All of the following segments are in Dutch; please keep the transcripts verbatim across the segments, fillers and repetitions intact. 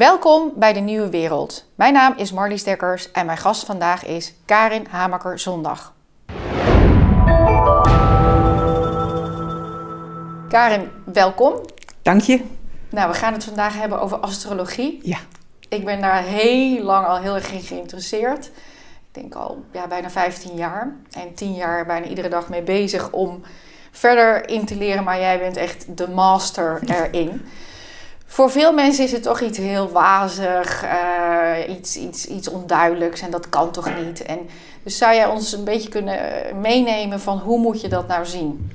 Welkom bij de Nieuwe Wereld. Mijn naam is Marlies Dekkers en mijn gast vandaag is Karin Hamaker-Zondag. Karin, welkom. Dank je. Nou, we gaan het vandaag hebben over astrologie. Ja. Ik ben daar heel lang al heel erg in geïnteresseerd. Ik denk al ja, bijna vijftien jaar. En tien jaar bijna iedere dag mee bezig om verder in te leren. Maar jij bent echt de master erin. Voor veel mensen is het toch iets heel wazig, uh, iets, iets, iets onduidelijks en dat kan toch niet. En dus zou jij ons een beetje kunnen meenemen van hoe moet je dat nou zien?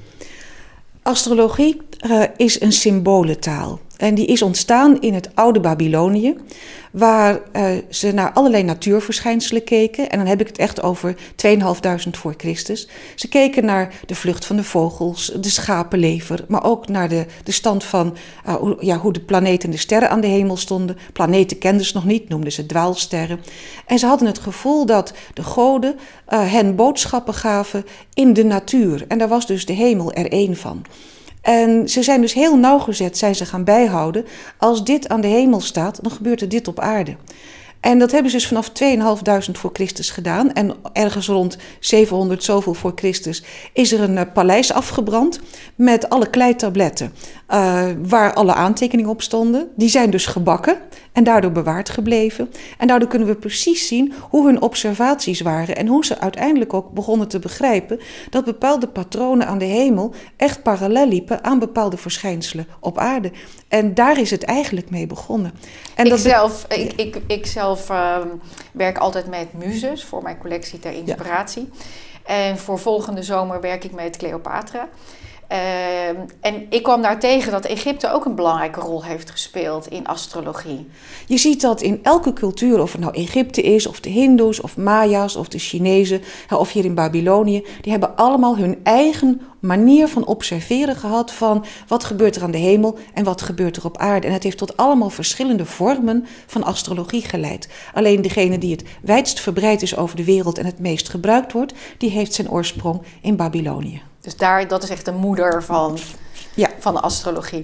Astrologie uh, is een symbolentaal. En die is ontstaan in het oude Babylonië, waar uh, ze naar allerlei natuurverschijnselen keken. En dan heb ik het echt over tweeduizend voor Christus. Ze keken naar de vlucht van de vogels, de schapenlever, maar ook naar de, de stand van uh, hoe, ja, hoe de planeten en de sterren aan de hemel stonden. Planeten kenden ze nog niet, noemden ze dwaalsterren. En ze hadden het gevoel dat de goden uh, hen boodschappen gaven in de natuur. En daar was dus de hemel er één van. En ze zijn dus heel nauwgezet, zijn ze gaan bijhouden. Als dit aan de hemel staat, dan gebeurt er dit op aarde. En dat hebben ze dus vanaf tweeduizend voor Christus gedaan. En ergens rond zevenhonderd zoveel voor Christus is er een uh, paleis afgebrand met alle kleitabletten uh, waar alle aantekeningen op stonden. Die zijn dus gebakken en daardoor bewaard gebleven. En daardoor kunnen we precies zien hoe hun observaties waren en hoe ze uiteindelijk ook begonnen te begrijpen dat bepaalde patronen aan de hemel echt parallel liepen aan bepaalde verschijnselen op aarde. En daar is het eigenlijk mee begonnen. En ik, dat zelf, ik, ik, ik zelf uh, werk altijd met muzes voor mijn collectie ter inspiratie. Ja. En voor volgende zomer werk ik met Cleopatra. Uh, en ik kwam daar tegen dat Egypte ook een belangrijke rol heeft gespeeld in astrologie. Je ziet dat in elke cultuur, of het nou Egypte is, of de Hindoes, of Maya's, of de Chinezen, of hier in Babylonië, die hebben allemaal hun eigen manier van observeren gehad van wat gebeurt er aan de hemel en wat gebeurt er op aarde. En het heeft tot allemaal verschillende vormen van astrologie geleid. Alleen degene die het wijdst verbreid is over de wereld en het meest gebruikt wordt, die heeft zijn oorsprong in Babylonië. Dus daar, dat is echt de moeder van, ja. van de astrologie.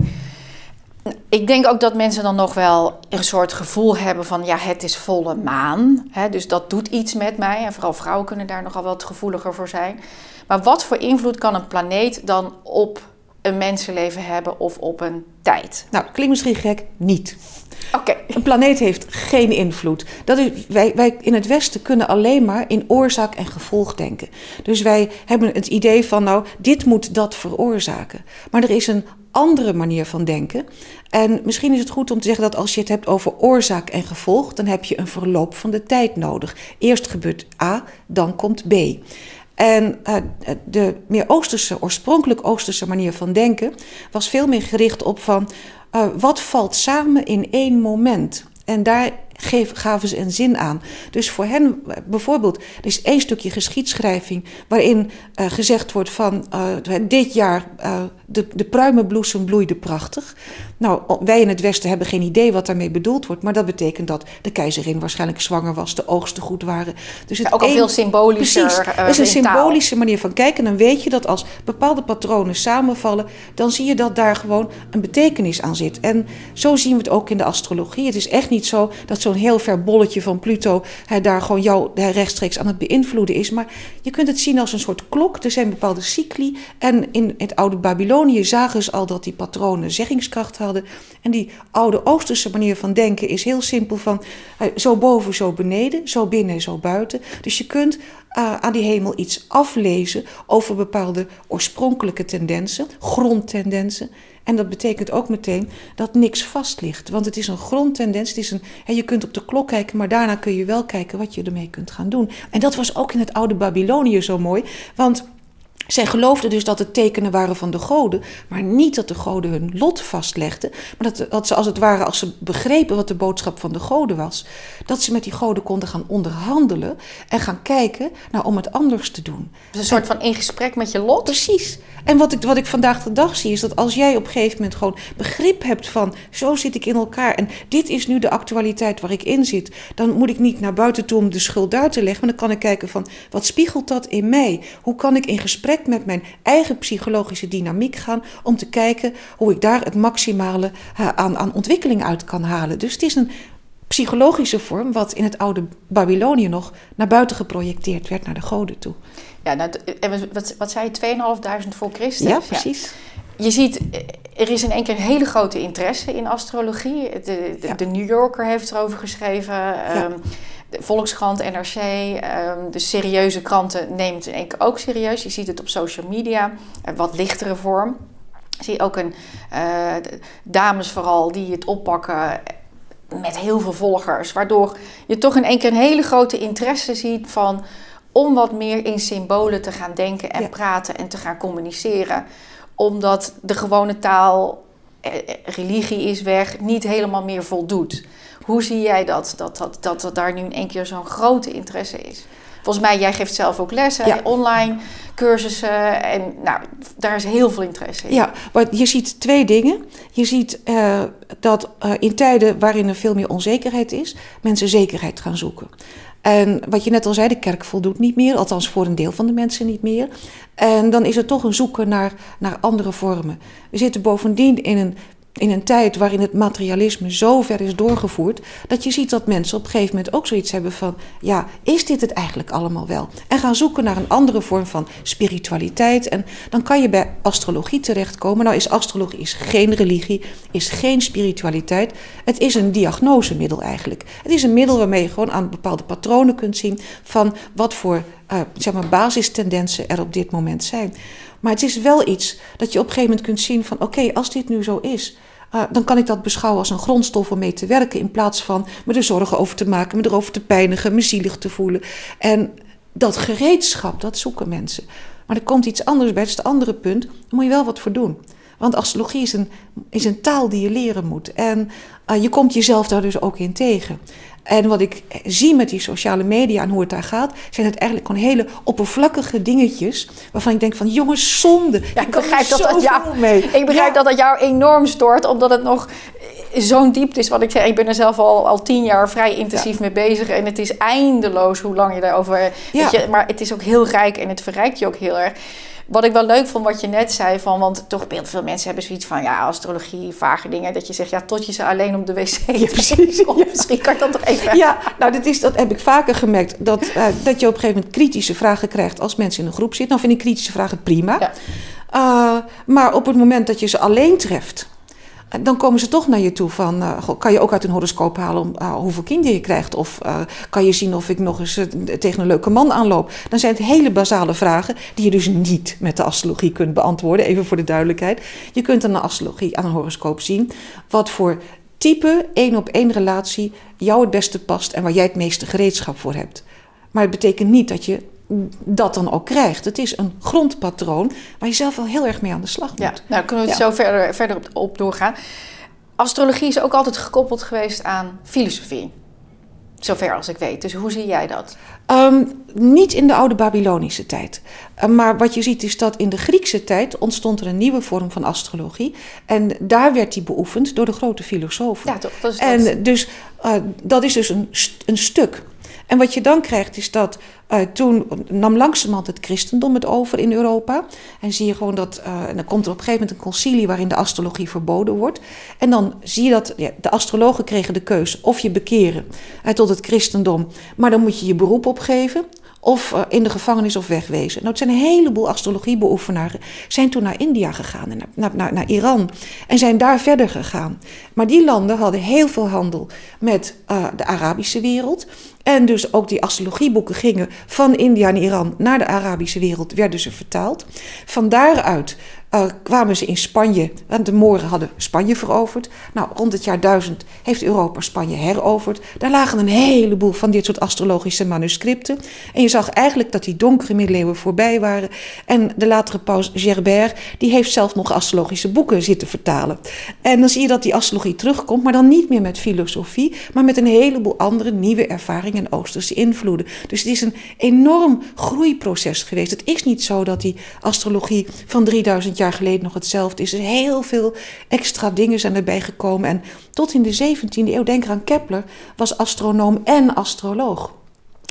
Ik denk ook dat mensen dan nog wel een soort gevoel hebben van ja, het is volle maan. Hè, dus dat doet iets met mij. En vooral vrouwen kunnen daar nogal wat gevoeliger voor zijn. Maar wat voor invloed kan een planeet dan op een mensenleven hebben of op een tijd? Nou, klinkt misschien gek, niet. Okay. Een planeet heeft geen invloed. Dat is, wij, wij in het Westen kunnen alleen maar in oorzaak en gevolg denken. Dus wij hebben het idee van nou, dit moet dat veroorzaken. Maar er is een andere manier van denken. En misschien is het goed om te zeggen dat als je het hebt over oorzaak en gevolg, dan heb je een verloop van de tijd nodig. Eerst gebeurt A, dan komt B. En uh, de meer Oosterse, oorspronkelijk Oosterse manier van denken was veel meer gericht op van uh, wat valt samen in één moment. En daar geef, gaven ze een zin aan. Dus voor hen bijvoorbeeld, er is één stukje geschiedschrijving waarin uh, gezegd wordt van uh, dit jaar uh, de, de pruimenbloesem bloeide prachtig. Nou, wij in het Westen hebben geen idee wat daarmee bedoeld wordt, maar dat betekent dat de keizerin waarschijnlijk zwanger was, de oogsten goed waren. Dus het ja, ook al een, veel symbolischer. Precies, uh, het is een symbolische taal. manier van kijken. En dan weet je dat als bepaalde patronen samenvallen, dan zie je dat daar gewoon een betekenis aan zit. En zo zien we het ook in de astrologie. Het is echt niet zo dat zo'n heel ver bolletje van Pluto hij daar gewoon jou hij rechtstreeks aan het beïnvloeden is. Maar je kunt het zien als een soort klok. Er zijn bepaalde cycli. En in het oude Babylonië zagen ze al dat die patronen zeggingskracht hadden. En die oude Oosterse manier van denken is heel simpel van uh, zo boven, zo beneden, zo binnen, zo buiten. Dus je kunt uh, aan die hemel iets aflezen over bepaalde oorspronkelijke tendensen, grondtendensen. En dat betekent ook meteen dat niks vast ligt. Want het is een grondtendens. Het is een, hè, je kunt op de klok kijken, maar daarna kun je wel kijken wat je ermee kunt gaan doen. En dat was ook in het oude Babylonië zo mooi. Want zij geloofden dus dat het tekenen waren van de goden, maar niet dat de goden hun lot vastlegden. Maar dat, dat ze als het ware, als ze begrepen wat de boodschap van de goden was, dat ze met die goden konden gaan onderhandelen en gaan kijken nou, om het anders te doen. Dus een soort en, van in gesprek met je lot? Precies. En wat ik, wat ik vandaag de dag zie is dat als jij op een gegeven moment gewoon begrip hebt van zo zit ik in elkaar en dit is nu de actualiteit waar ik in zit, dan moet ik niet naar buiten toe om de schuld daar te leggen, maar dan kan ik kijken van wat spiegelt dat in mij? Hoe kan ik in gesprek met mijn eigen psychologische dynamiek gaan om te kijken hoe ik daar het maximale uh, aan, aan ontwikkeling uit kan halen. Dus het is een psychologische vorm wat in het oude Babylonië nog naar buiten geprojecteerd werd, naar de goden toe. Ja, nou, wat, wat zei je, tweeënhalfduizend voor Christus? Ja, precies. Ja. Je ziet, er is in één keer een hele grote interesse in astrologie. De, de, ja. de New Yorker heeft erover geschreven. Ja. Um, de Volkskrant, N R C, um, de serieuze kranten neemt het in één keer ook serieus. Je ziet het op social media, een wat lichtere vorm. Zie je ook een uh, dames vooral die het oppakken met heel veel volgers. Waardoor je toch in één keer een hele grote interesse ziet van om wat meer in symbolen te gaan denken en ja. praten en te gaan communiceren. Omdat de gewone taal, eh, religie is weg, niet helemaal meer voldoet. Hoe zie jij dat, dat, dat, dat, dat daar nu in één keer zo'n grote interesse is? Volgens mij, jij geeft zelf ook lessen, ja. online cursussen en nou, daar is heel veel interesse in. Ja, maar je ziet twee dingen. Je ziet uh, dat uh, in tijden waarin er veel meer onzekerheid is, mensen zekerheid gaan zoeken. En wat je net al zei, de kerk voldoet niet meer, althans voor een deel van de mensen niet meer. En dan is er toch een zoeken naar, naar andere vormen. We zitten bovendien in een, in een tijd waarin het materialisme zo ver is doorgevoerd, dat je ziet dat mensen op een gegeven moment ook zoiets hebben van, ja, is dit het eigenlijk allemaal wel? En gaan zoeken naar een andere vorm van spiritualiteit. En dan kan je bij astrologie terechtkomen. Nou is astrologie is geen religie, is geen spiritualiteit. Het is een diagnosemiddel eigenlijk. Het is een middel waarmee je gewoon aan bepaalde patronen kunt zien van wat voor uh, zeg maar basistendensen er op dit moment zijn. Maar het is wel iets dat je op een gegeven moment kunt zien van, oké, okay, als dit nu zo is, uh, dan kan ik dat beschouwen als een grondstof om mee te werken, in plaats van me er zorgen over te maken, me erover te pijnigen, me zielig te voelen. En dat gereedschap, dat zoeken mensen. Maar er komt iets anders bij, dat is het andere punt, daar moet je wel wat voor doen. Want astrologie is een, is een taal die je leren moet. En uh, je komt jezelf daar dus ook in tegen. En wat ik zie met die sociale media en hoe het daar gaat, zijn het eigenlijk gewoon hele oppervlakkige dingetjes, waarvan ik denk van, jongens, zonde. Ja, ik begrijp dat dat jou, mee. Ik begrijp ja. dat dat jou enorm stoort, omdat het nog zo'n diepte is. Wat ik zeg, ik ben er zelf al, al tien jaar vrij intensief ja. mee bezig. En het is eindeloos hoe lang je daarover... Ja. Weet je, maar het is ook heel rijk en het verrijkt je ook heel erg. Wat ik wel leuk vond wat je net zei, van, want toch heel veel mensen hebben zoiets van, ja, astrologie, vage dingen, dat je zegt, ja, tot je ze alleen op de wc ja, precies. Ja. Misschien kan ik dat toch even... Ja, nou, dat, is, dat heb ik vaker gemerkt, dat, uh, dat je op een gegeven moment kritische vragen krijgt als mensen in een groep zitten. Dan vind ik kritische vragen prima. Ja. Uh, maar op het moment dat je ze alleen treft, dan komen ze toch naar je toe van, uh, goh, kan je ook uit een horoscoop halen om, uh, hoeveel kinderen je krijgt? Of uh, kan je zien of ik nog eens uh, tegen een leuke man aanloop? Dan zijn het hele basale vragen die je dus niet met de astrologie kunt beantwoorden. Even voor de duidelijkheid. Je kunt aan de astrologie, aan een horoscoop zien wat voor type één op één relatie jou het beste past en waar jij het meeste gereedschap voor hebt. Maar het betekent niet dat je dat dan ook krijgt. Het is een grondpatroon waar je zelf wel heel erg mee aan de slag moet. Ja, nou kunnen we het ja. zo verder, verder op, op doorgaan. Astrologie is ook altijd gekoppeld geweest aan filosofie. Zover als ik weet. Dus hoe zie jij dat? Um, niet in de oude Babylonische tijd. Uh, maar wat je ziet is dat in de Griekse tijd ontstond er een nieuwe vorm van astrologie. En daar werd die beoefend door de grote filosofen. Ja, toch? Dat is en dat. Dus uh, dat is dus een, een stuk. En wat je dan krijgt is dat uh, toen nam langzamerhand het christendom het over in Europa. En zie je gewoon dat, uh, en dan komt er op een gegeven moment een concilie waarin de astrologie verboden wordt. En dan zie je dat ja, de astrologen kregen de keus of je bekeren uh, tot het christendom. Maar dan moet je je beroep opgeven. Of uh, in de gevangenis of wegwezen. Nou, het zijn een heleboel astrologiebeoefenaren. Zijn toen naar India gegaan en naar, naar, naar, naar Iran. En zijn daar verder gegaan. Maar die landen hadden heel veel handel met uh, de Arabische wereld. En dus ook die astrologieboeken gingen van India en Iran naar de Arabische wereld. Werden ze vertaald. Van daaruit uh, kwamen ze in Spanje. Want de Moren hadden Spanje veroverd. Nou, rond het jaar duizend heeft Europa Spanje heroverd. Daar lagen een heleboel van dit soort astrologische manuscripten. En je zag eigenlijk dat die donkere middeleeuwen voorbij waren. En de latere paus Gerbert, die heeft zelf nog astrologische boeken zitten vertalen. En dan zie je dat die astrologie terugkomt, maar dan niet meer met filosofie, maar met een heleboel andere nieuwe ervaringen en Oosterse invloeden. Dus het is een enorm groeiproces geweest. Het is niet zo dat die astrologie van drieduizend jaar geleden nog hetzelfde is. Er zijn heel veel extra dingen zijn erbij gekomen. En tot in de zeventiende eeuw, denk aan Kepler, was astronoom en astroloog.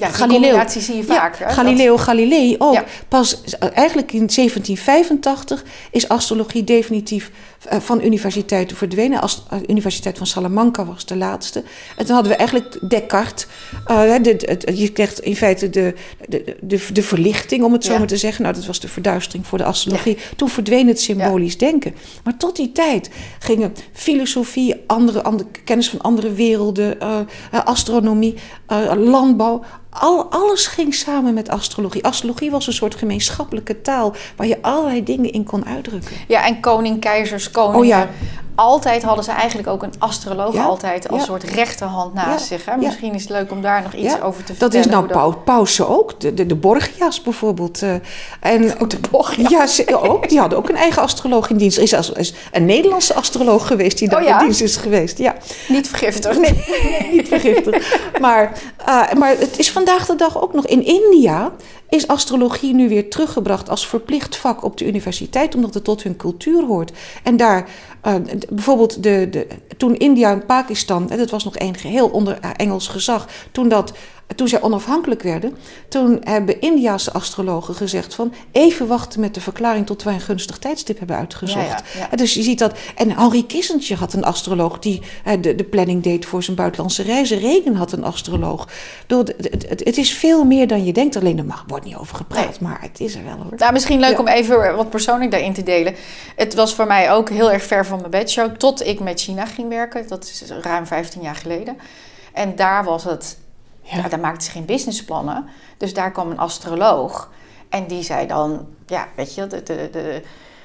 Ja, die Galileo, combinatie zie je vaak. Ja, hè? Galileo Galilei ook. Ja. Pas eigenlijk in zeventien vijfentachtig is astrologie definitief uh, van universiteiten verdwenen. Als, uh, Universiteit van Salamanca was de laatste. En toen hadden we eigenlijk Descartes. Uh, de, de, de, je krijgt in feite de, de, de, de verlichting, om het zo Ja. maar te zeggen. Nou, dat was de verduistering voor de astrologie. Ja. Toen verdween het symbolisch ja. denken. Maar tot die tijd gingen filosofie, andere, andere kennis van andere werelden, uh, uh, astronomie, uh, landbouw. Al, alles ging samen met astrologie. Astrologie was een soort gemeenschappelijke taal waar je allerlei dingen in kon uitdrukken. Ja, en koning, keizers, koningen. Oh ja. Altijd hadden ze eigenlijk ook een astroloog Ja, altijd als ja. soort rechterhand naast Ja, zich. Hè? ja. Misschien is het leuk om daar nog iets Ja, over te dat vertellen. is nou hoe Pau, Pausen ook, de, de, de Borgia's bijvoorbeeld. Uh, en, Oh, de Borgia's. Ja, ze, ook, die hadden ook een eigen astroloog in dienst. Er is, als, is een Nederlandse astroloog geweest die daar Oh ja? in dienst is geweest. Ja. Niet vergiftigd. Nee, niet vergiftigd. Maar, uh, maar het is vandaag de dag ook nog in India is astrologie nu weer teruggebracht als verplicht vak op de universiteit, omdat het tot hun cultuur hoort. En daar, uh, bijvoorbeeld de, de, toen India en Pakistan, en dat was nog één geheel onder Engels gezag, toen, dat, toen zij onafhankelijk werden, toen hebben Indiase astrologen gezegd van even wachten met de verklaring tot wij een gunstig tijdstip hebben uitgezocht. Ja, ja, ja. En dus je ziet dat, en Henry Kissinger had een astroloog die uh, de, de planning deed voor zijn buitenlandse reizen. Reagan had een astroloog. Bedoel, het, het, het is veel meer dan je denkt, alleen er mag, wordt niet over gepraat, nee. Maar het is er wel hoor. Nou, misschien leuk ja. om even wat persoonlijk daarin te delen. Het was voor mij ook heel erg ver van mijn bedshow, tot ik met China ging werken. Dat is ruim vijftien jaar geleden. En daar was het, ja. Ja, daar maakten ze geen businessplannen. Dus daar kwam een astroloog. En die zei dan, ja, weet je, de, de, de,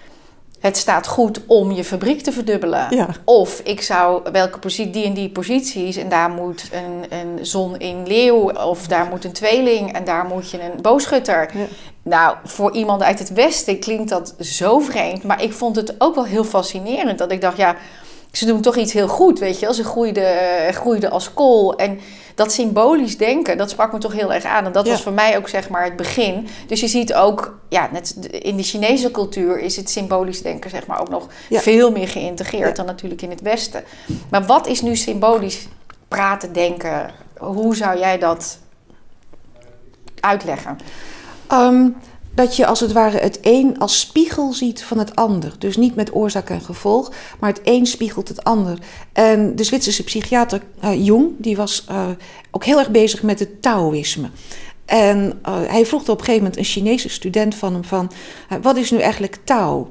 het staat goed om je fabriek te verdubbelen. Ja. Of ik zou, welke positie, die en die posities, en daar moet een, een zon in leeuw, of daar moet een tweeling, en daar moet je een boogschutter. Ja. Nou, voor iemand uit het Westen klinkt dat zo vreemd. Maar ik vond het ook wel heel fascinerend. Dat ik dacht, ja, ze doen toch iets heel goed, weet je wel. Ze groeiden, groeiden als kool. En dat symbolisch denken, dat sprak me toch heel erg aan. En dat ja. was voor mij ook zeg maar het begin. Dus je ziet ook, ja, net in de Chinese cultuur is het symbolisch denken zeg maar ook nog ja. veel meer geïntegreerd ja. dan natuurlijk in het Westen. Maar wat is nu symbolisch praten, denken? Hoe zou jij dat uitleggen? Um, dat je als het ware het een als spiegel ziet van het ander. Dus niet met oorzaak en gevolg, maar het een spiegelt het ander. En de Zwitserse psychiater uh, Jung, die was uh, ook heel erg bezig met het Taoïsme. En uh, hij vroeg op een gegeven moment een Chinese student van hem van, uh, wat is nu eigenlijk Tao?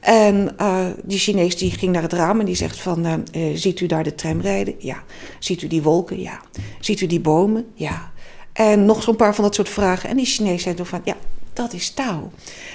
En uh, die Chinees die ging naar het raam en die zegt van, uh, uh, ziet u daar de tram rijden? Ja. Ziet u die wolken? Ja. Ziet u die bomen? Ja. En nog zo'n paar van dat soort vragen. En die Chinees zei toen van, ja, dat is Tao.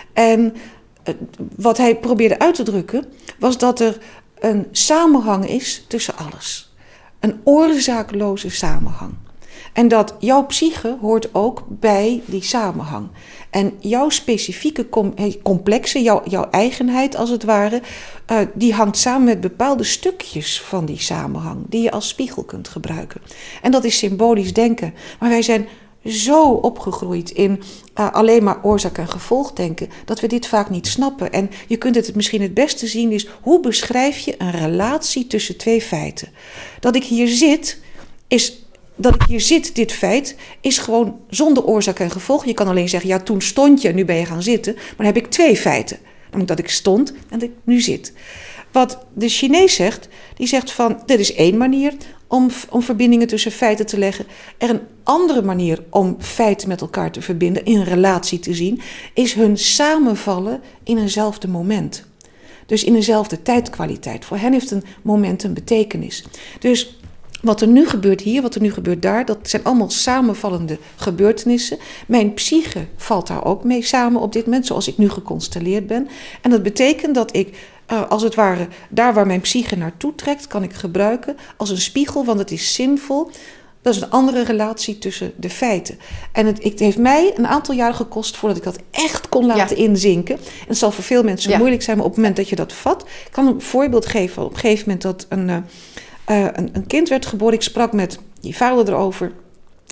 En uh, wat hij probeerde uit te drukken, was dat er een samenhang is tussen alles. Een oorzaakloze samenhang. En dat jouw psyche hoort ook bij die samenhang. En jouw specifieke com- complexe, jouw, jouw eigenheid als het ware, uh, die hangt samen met bepaalde stukjes van die samenhang, die je als spiegel kunt gebruiken. En dat is symbolisch denken. Maar wij zijn zo opgegroeid in uh, alleen maar oorzaak en gevolg denken, dat we dit vaak niet snappen. En je kunt het misschien het beste zien is, hoe beschrijf je een relatie tussen twee feiten? Dat ik hier zit, is... Dat ik hier zit, dit feit, is gewoon zonder oorzaak en gevolg. Je kan alleen zeggen, ja, toen stond je en nu ben je gaan zitten. Maar dan heb ik twee feiten. Namelijk dat ik stond en dat ik nu zit. Wat de Chinees zegt, die zegt van, dit is één manier om, om verbindingen tussen feiten te leggen. Er een andere manier om feiten met elkaar te verbinden, in een relatie te zien, is hun samenvallen in eenzelfde moment. Dus in eenzelfde tijdkwaliteit. Voor hen heeft een moment een betekenis. Dus wat er nu gebeurt hier, wat er nu gebeurt daar, dat zijn allemaal samenvallende gebeurtenissen. Mijn psyche valt daar ook mee samen op dit moment, zoals ik nu geconstelleerd ben. En dat betekent dat ik, uh, als het ware, daar waar mijn psyche naartoe trekt, kan ik gebruiken als een spiegel, want het is zinvol. Dat is een andere relatie tussen de feiten. En het, het heeft mij een aantal jaar gekost voordat ik dat echt kon laten ja. inzinken. En het zal voor veel mensen ja. moeilijk zijn, maar op het moment dat je dat vat, ik kan een voorbeeld geven. Op een gegeven moment dat een... Uh, Uh, een, een kind werd geboren. Ik sprak met die vader erover.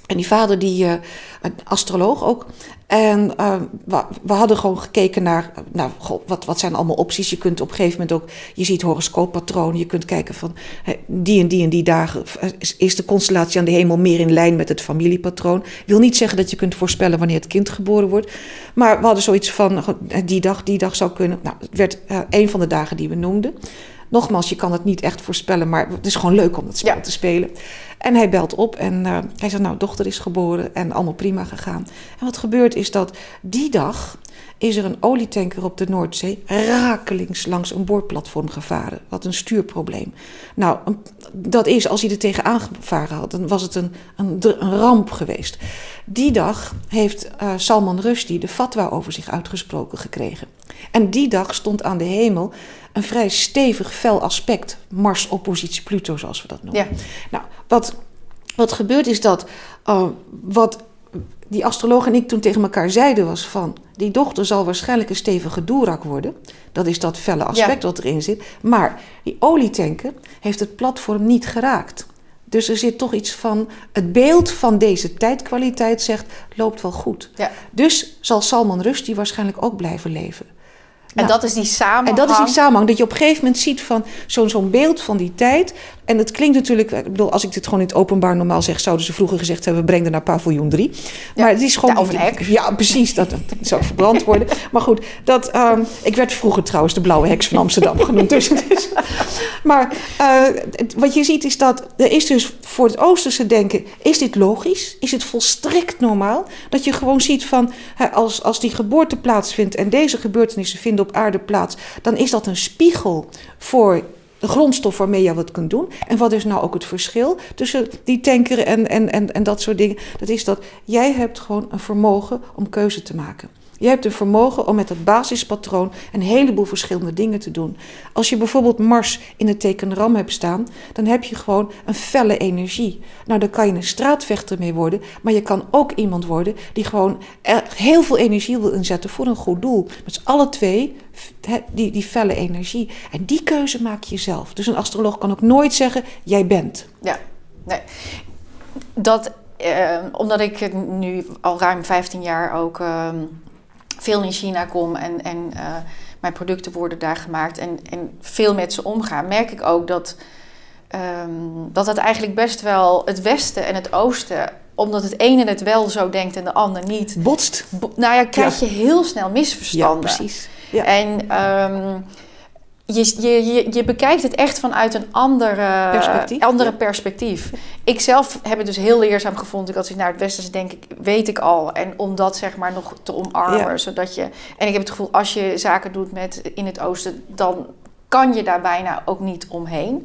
En die vader, die, uh, een astroloog ook. En uh, we, we hadden gewoon gekeken naar, nou, goh, wat, wat zijn allemaal opties. Je kunt op een gegeven moment ook, je ziet horoscooppatronen. Je kunt kijken van, he, die en die en die dagen is, is de constellatie aan de hemel meer in lijn met het familiepatroon. Wil niet zeggen dat je kunt voorspellen wanneer het kind geboren wordt. Maar we hadden zoiets van, die dag, die dag zou kunnen. Nou, het werd uh, een van de dagen die we noemden. Nogmaals, je kan het niet echt voorspellen, maar het is gewoon leuk om het spel ja. te spelen. En hij belt op en uh, hij zegt, nou, dochter is geboren en allemaal prima gegaan. En wat gebeurt is dat die dag is er een olietanker op de Noordzee rakelings langs een boorplatform gevaren. Wat een stuurprobleem. Nou, dat is, als hij er tegenaan gevaren had, dan was het een, een, een ramp geweest. Die dag heeft uh, Salman Rushdie de fatwa over zich uitgesproken gekregen. En die dag stond aan de hemel een vrij stevig fel aspect. Mars oppositie Pluto, zoals we dat noemen. Ja. Nou, wat, wat gebeurt is dat uh, wat die astroloog en ik toen tegen elkaar zeiden was van, die dochter zal waarschijnlijk een stevige doerak worden. Dat is dat felle aspect ja. wat erin zit. Maar die olietanker heeft het platform niet geraakt. Dus er zit toch iets van, het beeld van deze tijdkwaliteit zegt, loopt wel goed. Ja. Dus zal Salman Rushdie waarschijnlijk ook blijven leven. En nou, dat is die samenhang. En dat is die samenhang. Dat je op een gegeven moment ziet van zo'n zo'n beeld van die tijd. En het klinkt natuurlijk, ik bedoel, als ik dit gewoon in het openbaar normaal zeg, zouden ze vroeger gezegd hebben, breng er naar paviljoen drie. Ja, maar het is gewoon. Ja, of een hek. Ja, precies. Dat, dat zou verbrand worden. Maar goed, dat, um, ik werd vroeger trouwens de blauwe heks van Amsterdam genoemd. Dus het is, maar uh, wat je ziet is dat er is dus voor het Oosterse denken, is dit logisch? Is het volstrekt normaal? Dat je gewoon ziet van, als, als die geboorte plaatsvindt en deze gebeurtenissen vinden op aarde plaats, dan is dat een spiegel voor de grondstof waarmee je wat kunt doen. En wat is nou ook het verschil tussen die tanker en, en, en, en dat soort dingen? Dat is dat jij hebt gewoon een vermogen om keuze te maken. Je hebt een vermogen om met het basispatroon een heleboel verschillende dingen te doen. Als je bijvoorbeeld Mars in het teken Ram hebt staan, dan heb je gewoon een felle energie. Nou, daar kan je een straatvechter mee worden, maar je kan ook iemand worden die gewoon heel veel energie wil inzetten voor een goed doel. Met z'n alle twee die, die felle energie. En die keuze maak je zelf. Dus een astroloog kan ook nooit zeggen, jij bent. Ja, nee. Dat, eh, omdat ik nu al ruim vijftien jaar ook Uh, veel in China kom en, en uh, mijn producten worden daar gemaakt en, en veel met ze omgaan, merk ik ook dat, um, dat het eigenlijk best wel het Westen en het Oosten, omdat het ene het wel zo denkt en de ander niet, botst. Bo- nou ja, krijg ja. je heel snel misverstanden. Ja, precies. Ja. En um, je, je, je, je bekijkt het echt vanuit een andere perspectief. Andere ja. perspectief. Ik zelf heb het dus heel leerzaam gevonden. Als ik naar het Westen denk, ik, weet ik al. En om dat zeg maar nog te omarmen. Ja. Zodat je, en ik heb het gevoel, als je zaken doet met in het Oosten, dan kan je daar bijna ook niet omheen.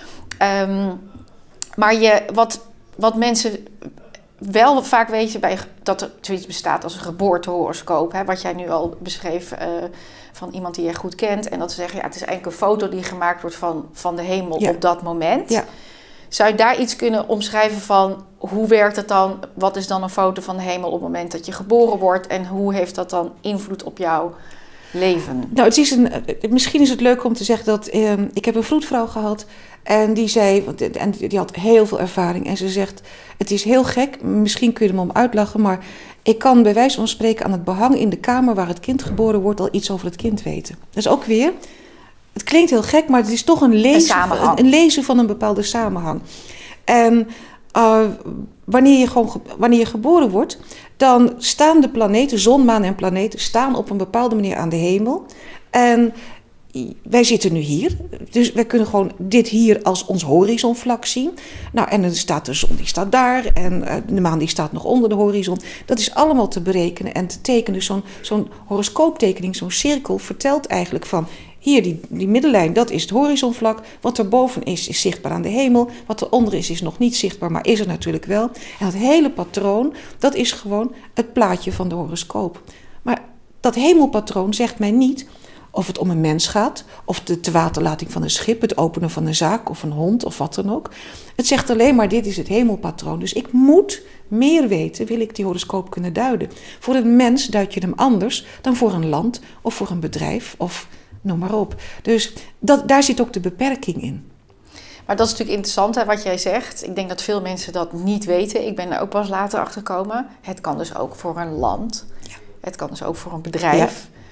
Um, maar je, wat, wat mensen wel vaak weten, bij, dat er zoiets bestaat als een geboortehoroscoop. Hè, wat jij nu al beschreef uh, van iemand die je goed kent. En dat ze zeggen, ja, het is eigenlijk een foto die gemaakt wordt van, van de hemel ja. op dat moment. Ja. Zou je daar iets kunnen omschrijven van, hoe werkt het dan? Wat is dan een foto van de hemel op het moment dat je geboren wordt? En hoe heeft dat dan invloed op jouw leven? Nou, het is een, misschien is het leuk om te zeggen dat uh, ik heb een vroedvrouw gehad. En die zei, en die had heel veel ervaring. En ze zegt, het is heel gek, misschien kun je hem om uitlachen, maar ik kan bij wijze van spreken aan het behang in de kamer waar het kind geboren wordt al iets over het kind weten. Dat is ook weer, het klinkt heel gek, maar het is toch een lezen, een, een lezen van een bepaalde samenhang. En uh, wanneer, je gewoon, wanneer je geboren wordt, dan staan de planeten, zon, maan en planeten, staan op een bepaalde manier aan de hemel. En wij zitten nu hier, dus wij kunnen gewoon dit hier als ons horizonvlak zien. Nou, en dan staat de zon, die staat daar en uh, de maan die staat nog onder de horizon. Dat is allemaal te berekenen en te tekenen. Dus zo'n, zo'n horoscooptekening, zo'n cirkel, vertelt eigenlijk van, hier die, die middenlijn, dat is het horizonvlak. Wat er boven is, is zichtbaar aan de hemel. Wat er onder is, is nog niet zichtbaar, maar is er natuurlijk wel. En dat hele patroon, dat is gewoon het plaatje van de horoscoop. Maar dat hemelpatroon zegt mij niet of het om een mens gaat, of de tewaterlating van een schip, het openen van een zaak of een hond of wat dan ook. Het zegt alleen maar, dit is het hemelpatroon. Dus ik moet meer weten, wil ik die horoscoop kunnen duiden. Voor een mens duid je hem anders dan voor een land of voor een bedrijf of noem maar op. Dus dat, daar zit ook de beperking in. Maar dat is natuurlijk interessant hè, wat jij zegt. Ik denk dat veel mensen dat niet weten. Ik ben er ook pas later achter gekomen. Het kan dus ook voor een land. Ja. Het kan dus ook voor een bedrijf. Ja.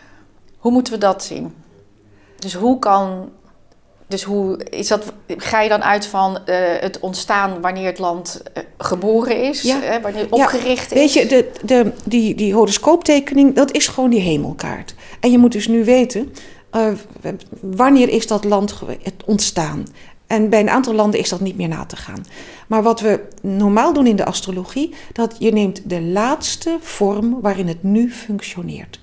Hoe moeten we dat zien? Dus hoe kan... Dus hoe is dat, ga je dan uit van uh, het ontstaan wanneer het land uh, geboren is, ja. hè, wanneer het opgericht ja. is? Weet je, de, de, die, die horoscooptekening, dat is gewoon die hemelkaart. En je moet dus nu weten, uh, wanneer is dat land ontstaan? En bij een aantal landen is dat niet meer na te gaan. Maar wat we normaal doen in de astrologie, dat je neemt de laatste vorm waarin het nu functioneert.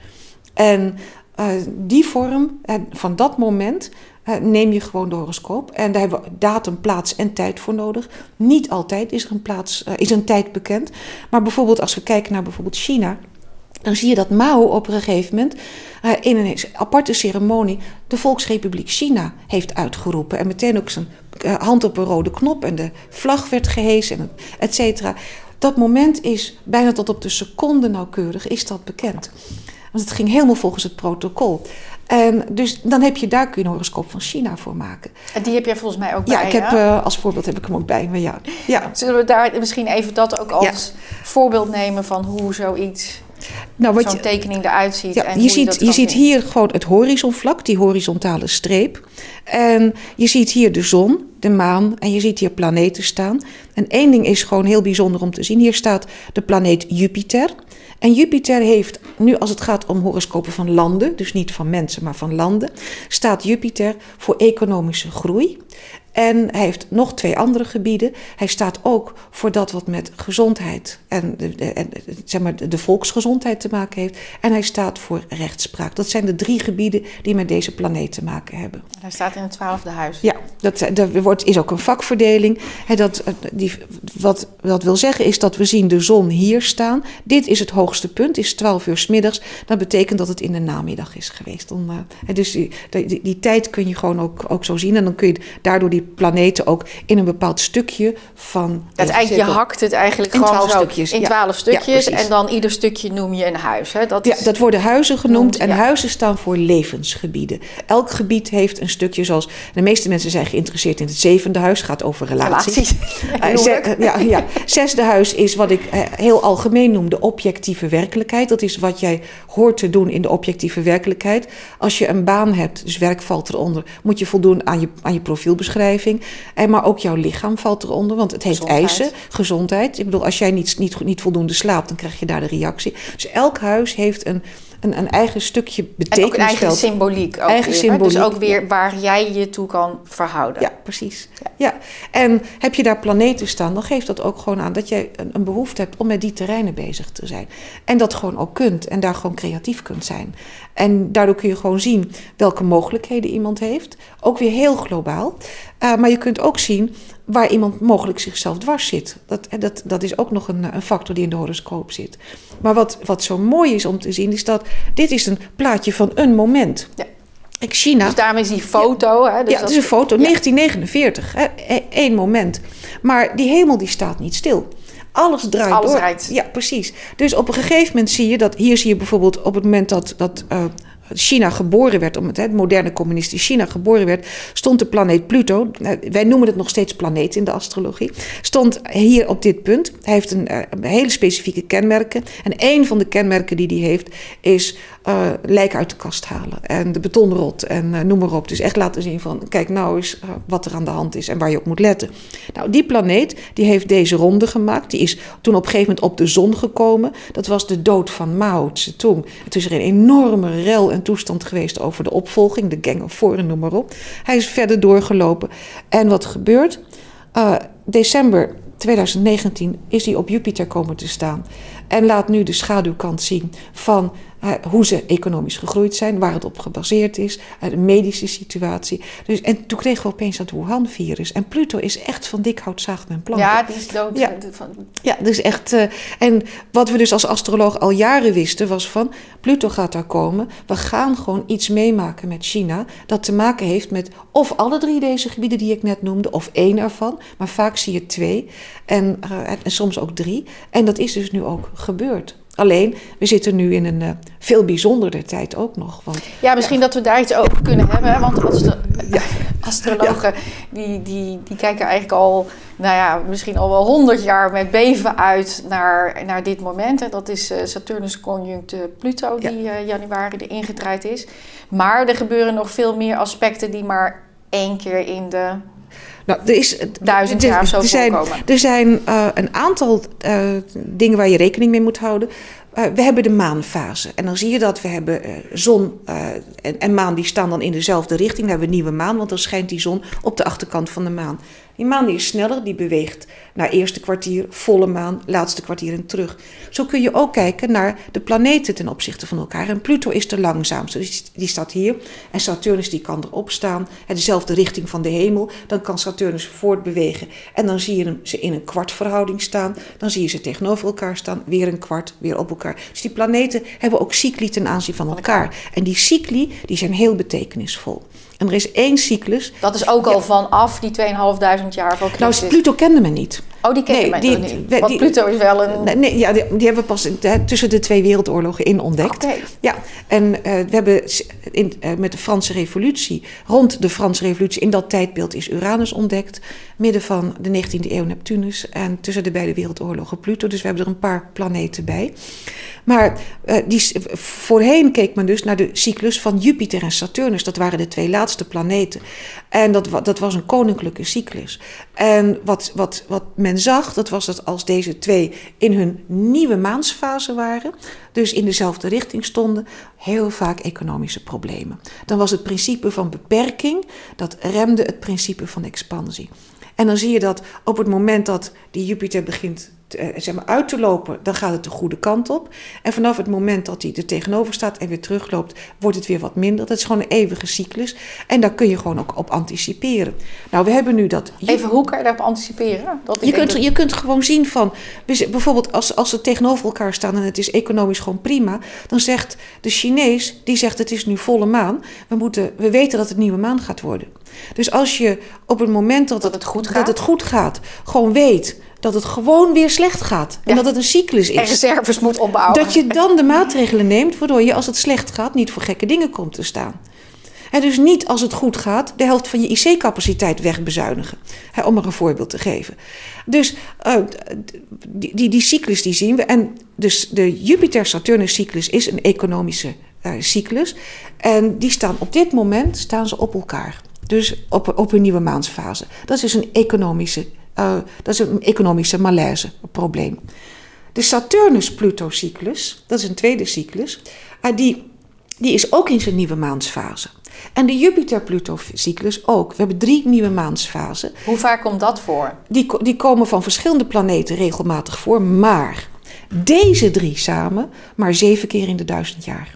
En uh, die vorm, uh, van dat moment... Uh, neem je gewoon de horoscoop. En daar hebben we datum, plaats en tijd voor nodig. Niet altijd is er een, plaats, uh, is een tijd bekend. Maar bijvoorbeeld als we kijken naar bijvoorbeeld China... dan zie je dat Mao op een gegeven moment... Uh, in een aparte ceremonie de Volksrepubliek China heeft uitgeroepen. En meteen ook zijn uh, hand op een rode knop en de vlag werd gehesen, et cetera. Dat moment is bijna tot op de seconde nauwkeurig is dat bekend. Want het ging helemaal volgens het protocol. En dus dan heb je, daar kun je een horoscoop van China voor maken. En die heb jij volgens mij ook bij, ja, ik heb, uh, als voorbeeld heb ik hem ook bij me, ja. ja. Zullen we daar misschien even dat ook als ja. voorbeeld nemen van hoe zoiets, nou, zo'n je, tekening eruit ziet? Ja, en je hoe ziet, je, je ziet hier gewoon het horizonvlak, die horizontale streep. En je ziet hier de zon, de maan en je ziet hier planeten staan. En één ding is gewoon heel bijzonder om te zien. Hier staat de planeet Jupiter. En Jupiter heeft, nu als het gaat om horoscopen van landen, dus niet van mensen, maar van landen, staat Jupiter voor economische groei. En hij heeft nog twee andere gebieden. Hij staat ook voor dat wat met gezondheid en, de, de, en zeg maar de volksgezondheid te maken heeft. En hij staat voor rechtspraak. Dat zijn de drie gebieden die met deze planeet te maken hebben. Hij staat in het twaalfde huis. Ja, dat, dat wordt, is ook een vakverdeling. He, dat, die, wat dat wil zeggen is dat we zien de zon hier staan. Dit is het hoogste punt, is twaalf uur 's middags. Dat betekent dat het in de namiddag is geweest. Dan, uh, dus die, die, die tijd kun je gewoon ook, ook zo zien. En dan kun je daardoor die planeten ook in een bepaald stukje van... Dat eigenlijk, je hakt het eigenlijk in gewoon zo stukjes, in ja. twaalf stukjes. Ja, en dan ieder stukje noem je een huis. Hè? Dat, ja, is, dat worden huizen genoemd. Noemt, en ja. huizen staan voor levensgebieden. Elk gebied heeft een stukje zoals... De meeste mensen zijn geïnteresseerd in het zevende huis. gaat over relaties. relaties. uh, ze, ja, ja. Zesde huis is wat ik uh, heel algemeen noem de objectieve werkelijkheid. Dat is wat jij hoort te doen in de objectieve werkelijkheid. Als je een baan hebt, dus werk valt eronder... moet je voldoen aan je, aan je profielbeschrijving. En maar ook jouw lichaam valt eronder, want het heeft gezondheid. eisen. Gezondheid. Ik bedoel, als jij niet, niet, niet voldoende slaapt, dan krijg je daar de reactie. Dus elk huis heeft een, een, een eigen stukje betekenisveld. En ook een eigen symboliek. Ook eigen weer, symboliek. Dus ook weer waar jij je toe kan verhouden. Ja, precies. Ja. Ja. En heb je daar planeten staan, dan geeft dat ook gewoon aan dat jij een, een behoefte hebt om met die terreinen bezig te zijn. En dat gewoon ook kunt en daar gewoon creatief kunt zijn. En daardoor kun je gewoon zien welke mogelijkheden iemand heeft. Ook weer heel globaal. Uh, maar je kunt ook zien waar iemand mogelijk zichzelf dwars zit. Dat, dat, dat is ook nog een, een factor die in de horoscoop zit. Maar wat, wat zo mooi is om te zien, is dat dit is een plaatje van een moment. Ja. China. Dus daarom is die foto... Ja, hè, dus ja dat het is een foto, ja. negentien negenenveertig. Hè, één moment. Maar die hemel die staat niet stil. Alles draait Alles door. draait. Ja, precies. Dus op een gegeven moment zie je dat... Hier zie je bijvoorbeeld op het moment dat... dat uh, China geboren werd, om het, het moderne communistische China geboren werd, stond de planeet Pluto, wij noemen het nog steeds planeet in de astrologie, stond hier op dit punt. Hij heeft een, een hele specifieke kenmerken. En een van de kenmerken die hij heeft is uh, lijken uit de kast halen. En de betonrot en uh, noem maar op. Dus echt laten zien van, kijk nou eens uh, wat er aan de hand is en waar je op moet letten. Nou, die planeet, die heeft deze ronde gemaakt. Die is toen op een gegeven moment op de zon gekomen. Dat was de dood van Mao Zedong. Het is er een enorme rel en toestand geweest over de opvolging, de Gang of Four en noem maar op. Hij is verder doorgelopen. En wat gebeurt? Uh, december twintig negentien is hij op Jupiter komen te staan. En laat nu de schaduwkant zien van uh, hoe ze economisch gegroeid zijn, waar het op gebaseerd is, uh, de medische situatie. Dus, en toen kregen we opeens dat Wuhan-virus. En Pluto is echt van dik hout zaagt men planten. Ja, die is dood. Ja, van... ja dus echt. Uh, en wat we dus als astroloog al jaren wisten, was van Pluto gaat daar komen. We gaan gewoon iets meemaken met China dat te maken heeft met of alle drie deze gebieden die ik net noemde, of één ervan. Maar vaak zie je twee en, uh, en soms ook drie. En dat is dus nu ook gebeurd. Alleen, we zitten nu in een uh, veel bijzondere tijd ook nog. Want, ja, misschien ja. dat we daar iets over kunnen hebben. Hè? Want als de ja. astrologen, ja. die, die, die kijken eigenlijk al, nou ja, misschien al wel honderd jaar met beven uit naar, naar dit moment. En dat is uh, Saturnus conjunct Pluto, die ja. uh, januari erin gedraaid is. Maar er gebeuren nog veel meer aspecten die maar één keer in de... Nou, er is, duizend jaar of zo er zijn, voorkomen. Er zijn uh, een aantal uh, dingen waar je rekening mee moet houden. Uh, we hebben de maanfase. En dan zie je dat we hebben uh, zon uh, en, en maan die staan dan in dezelfde richting. Dan hebben we nieuwe maan, want dan schijnt die zon op de achterkant van de maan. Die maan die is sneller, die beweegt naar eerste kwartier, volle maan, laatste kwartier en terug. Zo kun je ook kijken naar de planeten ten opzichte van elkaar. En Pluto is de langzaamste, dus die staat hier. En Saturnus die kan erop staan, dezelfde richting van de hemel. Dan kan Saturnus voortbewegen en dan zie je ze in een kwartverhouding staan. Dan zie je ze tegenover elkaar staan, weer een kwart, weer op elkaar. Dus die planeten hebben ook cycli ten aanzien van elkaar. En die cycli die zijn heel betekenisvol. En er is één cyclus. Dat is ook al ja. vanaf die tweeënhalfduizend jaar van Christus. Nou, Pluto kende men niet. Oh, die kende nee, men die, niet. Die, Want die, Pluto is wel een... Nee, nee ja, die, die hebben we pas in, tussen de twee wereldoorlogen in ontdekt. Okay. Ja, en uh, we hebben in, uh, met de Franse Revolutie, rond de Franse Revolutie, in dat tijdbeeld is Uranus ontdekt. Midden van de negentiende eeuw Neptunus en tussen de beide wereldoorlogen Pluto. Dus we hebben er een paar planeten bij. Maar uh, die, voorheen keek men dus naar de cyclus van Jupiter en Saturnus. Dat waren de twee laatste planeten. En dat, dat was een koninklijke cyclus. En wat, wat, wat men zag, dat was dat als deze twee in hun nieuwe maansfase waren, dus in dezelfde richting stonden, heel vaak economische problemen. Dan was het principe van beperking, dat remde het principe van expansie. En dan zie je dat op het moment dat die Jupiter begint te, zeg maar, uit te lopen, dan gaat het de goede kant op. En vanaf het moment dat hij er tegenover staat en weer terugloopt, wordt het weer wat minder. Dat is gewoon een eeuwige cyclus. En daar kun je gewoon ook op anticiperen. Nou, we hebben nu dat... Even, hoe kan je daarop anticiperen? Dat je, kunt, dat... je kunt gewoon zien van, bijvoorbeeld als, als ze tegenover elkaar staan en het is economisch gewoon prima, dan zegt de Chinees, die zegt het is nu volle maan, we, moeten, we weten dat het nieuwe maan gaat worden. Dus als je op het moment dat, dat, het, goed gaat. dat het goed gaat, gewoon weet dat het gewoon weer slecht gaat. En ja. dat het een cyclus is. En reserves moet opbouwen. Dat je dan de maatregelen neemt, waardoor je als het slecht gaat niet voor gekke dingen komt te staan. En dus niet als het goed gaat de helft van je I C-capaciteit wegbezuinigen. Hè, om er een voorbeeld te geven. Dus uh, die, die, die cyclus die zien we. En dus de Jupiter-Saturnus-cyclus is een economische uh, cyclus. En die staan op dit moment staan ze op elkaar. Dus op, op een nieuwe maansfase. Dat is een economische, uh, dat is een economische malaise, een probleem. De Saturnus-Pluto-cyclus, dat is een tweede cyclus, uh, die, die is ook in zijn nieuwe maansfase. En de Jupiter-Pluto-cyclus ook. We hebben drie nieuwe maansfasen. Hoe vaak komt dat voor? Die, die komen van verschillende planeten regelmatig voor, maar deze drie samen maar zeven keer in de duizend jaar.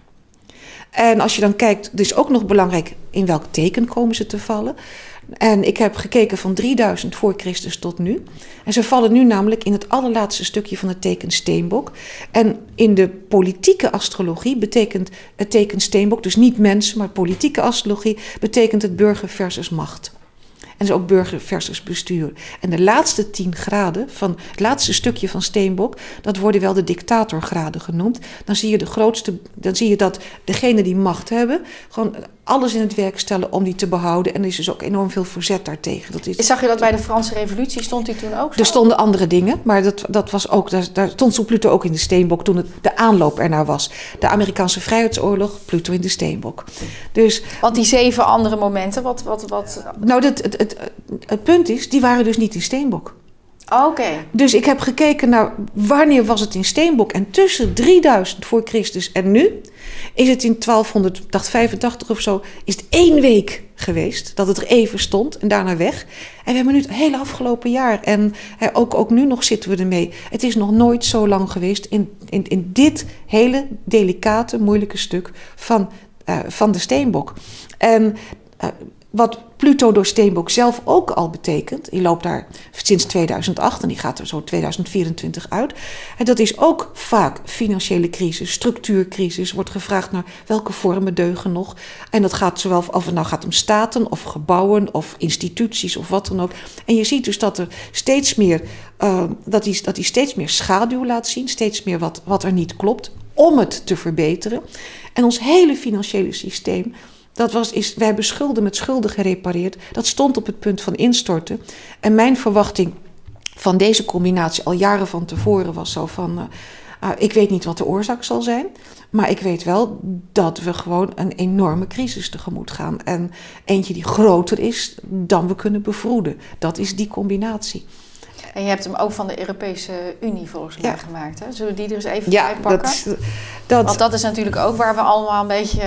En als je dan kijkt, het is ook nog belangrijk in welk teken komen ze te vallen. En ik heb gekeken van drieduizend voor Christus tot nu. En ze vallen nu namelijk in het allerlaatste stukje van het teken Steenbok. En in de politieke astrologie betekent het teken Steenbok, dus niet mensen, maar politieke astrologie, betekent het burger versus macht. En dus ook burger versus bestuur. En de laatste tien graden, van het laatste stukje van Steenbok, dat worden wel de dictatorgraden genoemd. Dan zie je de grootste, dan zie je dat degenen die macht hebben, gewoon alles in het werk stellen om die te behouden. En er is dus ook enorm veel verzet daartegen. Dat is, Zag je dat bij de Franse Revolutie, stond die toen ook zo? Er stonden andere dingen, maar dat, dat was ook, daar, daar stond zo Pluto ook in de Steenbok toen het de aanloop ernaar was. De Amerikaanse Vrijheidsoorlog, Pluto in de Steenbok. Dus, Want die zeven andere momenten, wat... wat, wat... Nou, het, het, het, het punt is, die waren dus niet in Steenbok. Oké. Okay. Dus ik heb gekeken naar wanneer was het in Steenbok. En tussen drieduizend voor Christus en nu is het in twaalfhonderdvijfentachtig of zo, is het één week geweest dat het er even stond en daarna weg. En we hebben nu het hele afgelopen jaar en hè, ook, ook nu nog zitten we ermee. Het is nog nooit zo lang geweest in, in, in dit hele delicate, moeilijke stuk van, uh, van de Steenbok. En uh, wat Pluto door Steenbok zelf ook al betekent. Die loopt daar sinds tweeduizend acht en die gaat er zo tweeduizend vierentwintig uit. En dat is ook vaak financiële crisis, structuurcrisis. Wordt gevraagd naar welke vormen deugen nog. En dat gaat zowel of het nou gaat om staten of gebouwen of instituties of wat dan ook. En je ziet dus dat er steeds meer, uh, dat die, dat die steeds meer schaduw laat zien. Steeds meer wat, wat er niet klopt om het te verbeteren. En ons hele financiële systeem... Dat was, is, wij hebben schulden met schulden gerepareerd. Dat stond op het punt van instorten. En mijn verwachting van deze combinatie al jaren van tevoren was zo van... Uh, uh, ik weet niet wat de oorzaak zal zijn. Maar ik weet wel dat we gewoon een enorme crisis tegemoet gaan. En eentje die groter is dan we kunnen bevroeden. Dat is die combinatie. En je hebt hem ook van de Europese Unie volgens mij ja. gemaakt. Hè? Zullen we die er eens even ja, bij pakken? Dat, dat... Want dat is natuurlijk ook waar we allemaal een beetje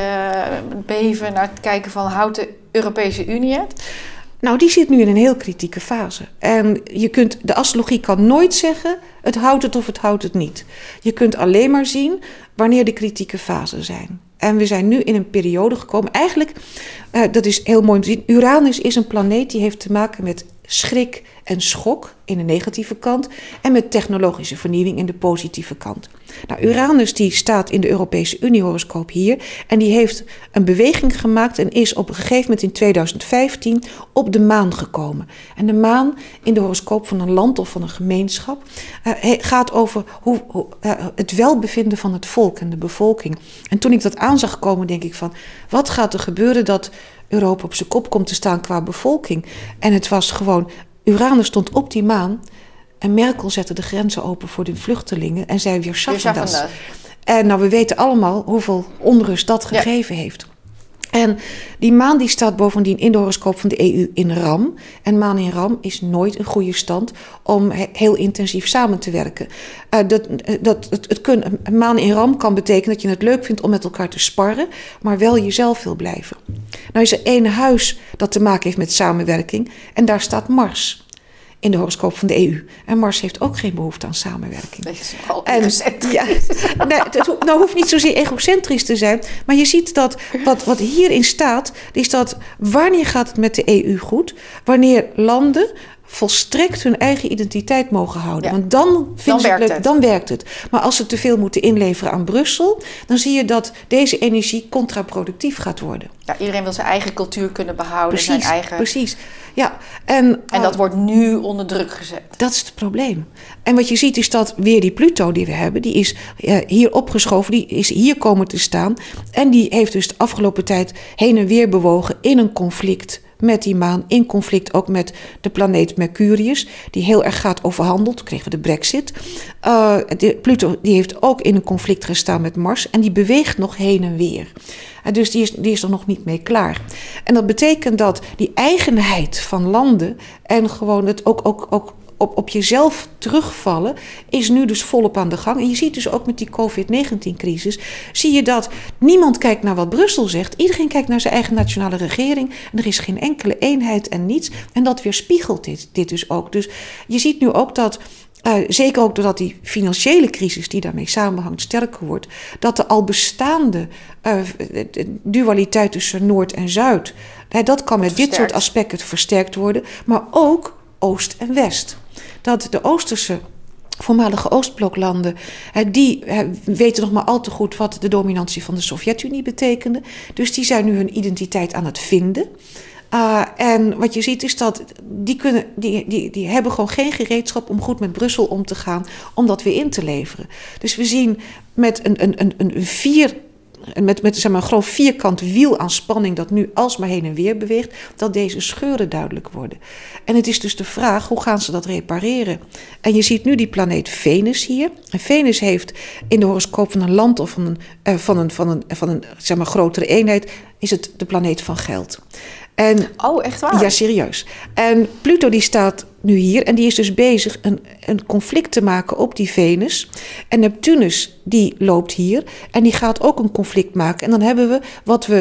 beven naar het kijken van... houdt de Europese Unie het? Nou, die zit nu in een heel kritieke fase. En je kunt, de astrologie kan nooit zeggen... het houdt het of het houdt het niet. Je kunt alleen maar zien wanneer de kritieke fasen zijn. En we zijn nu in een periode gekomen... Eigenlijk, uh, dat is heel mooi om te zien... Uranus is een planeet die heeft te maken met schrik en schok in de negatieve kant... en met technologische vernieuwing in de positieve kant. Nou, Uranus die staat in de Europese Unie-horoscoop hier... en die heeft een beweging gemaakt... en is op een gegeven moment in tweeduizend vijftien op de maan gekomen. En de maan in de horoscoop van een land of van een gemeenschap... Uh, gaat over hoe, hoe, uh, het welbevinden van het volk en de bevolking. En toen ik dat aan zag komen, denk ik van... wat gaat er gebeuren dat Europa op zijn kop komt te staan qua bevolking? En het was gewoon... Uranus stond op die maan en Merkel zette de grenzen open voor de vluchtelingen en zei weer schaffen dat. En nou, we weten allemaal hoeveel onrust dat gegeven ja. heeft. En die maan die staat bovendien in de horoscoop van de E U in Ram. En maan in Ram is nooit een goede stand om heel intensief samen te werken. Uh, dat, dat, het, het kun, een maan in Ram kan betekenen dat je het leuk vindt om met elkaar te sparren, maar wel jezelf wil blijven. Nou is er één huis dat te maken heeft met samenwerking en daar staat Mars. In de horoscoop van de E U. En Mars heeft ook geen behoefte aan samenwerking. Dat is wel egocentrisch. Ja, nee, het nou hoeft niet zozeer egocentrisch te zijn. Maar je ziet dat wat, wat hierin staat... is dat wanneer gaat het met de E U goed? Wanneer landen volstrekt hun eigen identiteit mogen houden. Ja. Want dan, vinden ze het leuk, dan werkt het. Maar als ze te veel moeten inleveren aan Brussel... dan zie je dat deze energie contraproductief gaat worden. Ja, iedereen wil zijn eigen cultuur kunnen behouden. Precies, zijn eigen... precies. Ja, en, en dat uh, wordt nu onder druk gezet. Dat is het probleem. En wat je ziet is dat weer die Pluto die we hebben... die is uh, hier opgeschoven, die is hier komen te staan... en die heeft dus de afgelopen tijd heen en weer bewogen in een conflict... met die maan, in conflict ook met de planeet Mercurius... die heel erg gaat over handel, toen kregen we de Brexit. Uh, de, Pluto die heeft ook in een conflict gestaan met Mars... en die beweegt nog heen en weer... Dus die is, die is er nog niet mee klaar. En dat betekent dat die eigenheid van landen... en gewoon het ook, ook, ook op, op jezelf terugvallen... is nu dus volop aan de gang. En je ziet dus ook met die covid negentien crisis... zie je dat niemand kijkt naar wat Brussel zegt. Iedereen kijkt naar zijn eigen nationale regering. En er is geen enkele eenheid en niets. En dat weerspiegelt dit, dit dus ook. Dus je ziet nu ook dat... Uh, zeker ook doordat die financiële crisis die daarmee samenhangt sterker wordt... dat de al bestaande uh, dualiteit tussen Noord en Zuid... Uh, dat kan met versterkt. Dit soort aspecten versterkt worden. Maar ook Oost en West. Dat de Oosterse, voormalige Oostbloklanden... Uh, die uh, weten nog maar al te goed wat de dominantie van de Sovjet-Unie betekende. Dus die zijn nu hun identiteit aan het vinden... Uh, en wat je ziet is dat die, kunnen, die, die, die hebben gewoon geen gereedschap om goed met Brussel om te gaan, om dat weer in te leveren. Dus we zien met een, een, een, een vier, met, met zeg maar, een groot vierkant wiel aan spanning dat nu alsmaar heen en weer beweegt, dat deze scheuren duidelijk worden. En het is dus de vraag, hoe gaan ze dat repareren? En je ziet nu die planeet Venus hier. En Venus heeft in de horoscoop van een land of van een, uh, van een, van een, van een zeg maar, grotere eenheid, is het de planeet van geld. En, oh, echt waar? Ja, serieus. En Pluto die staat nu hier en die is dus bezig een, een conflict te maken op die Venus. En Neptunus die loopt hier en die gaat ook een conflict maken. En dan hebben we wat we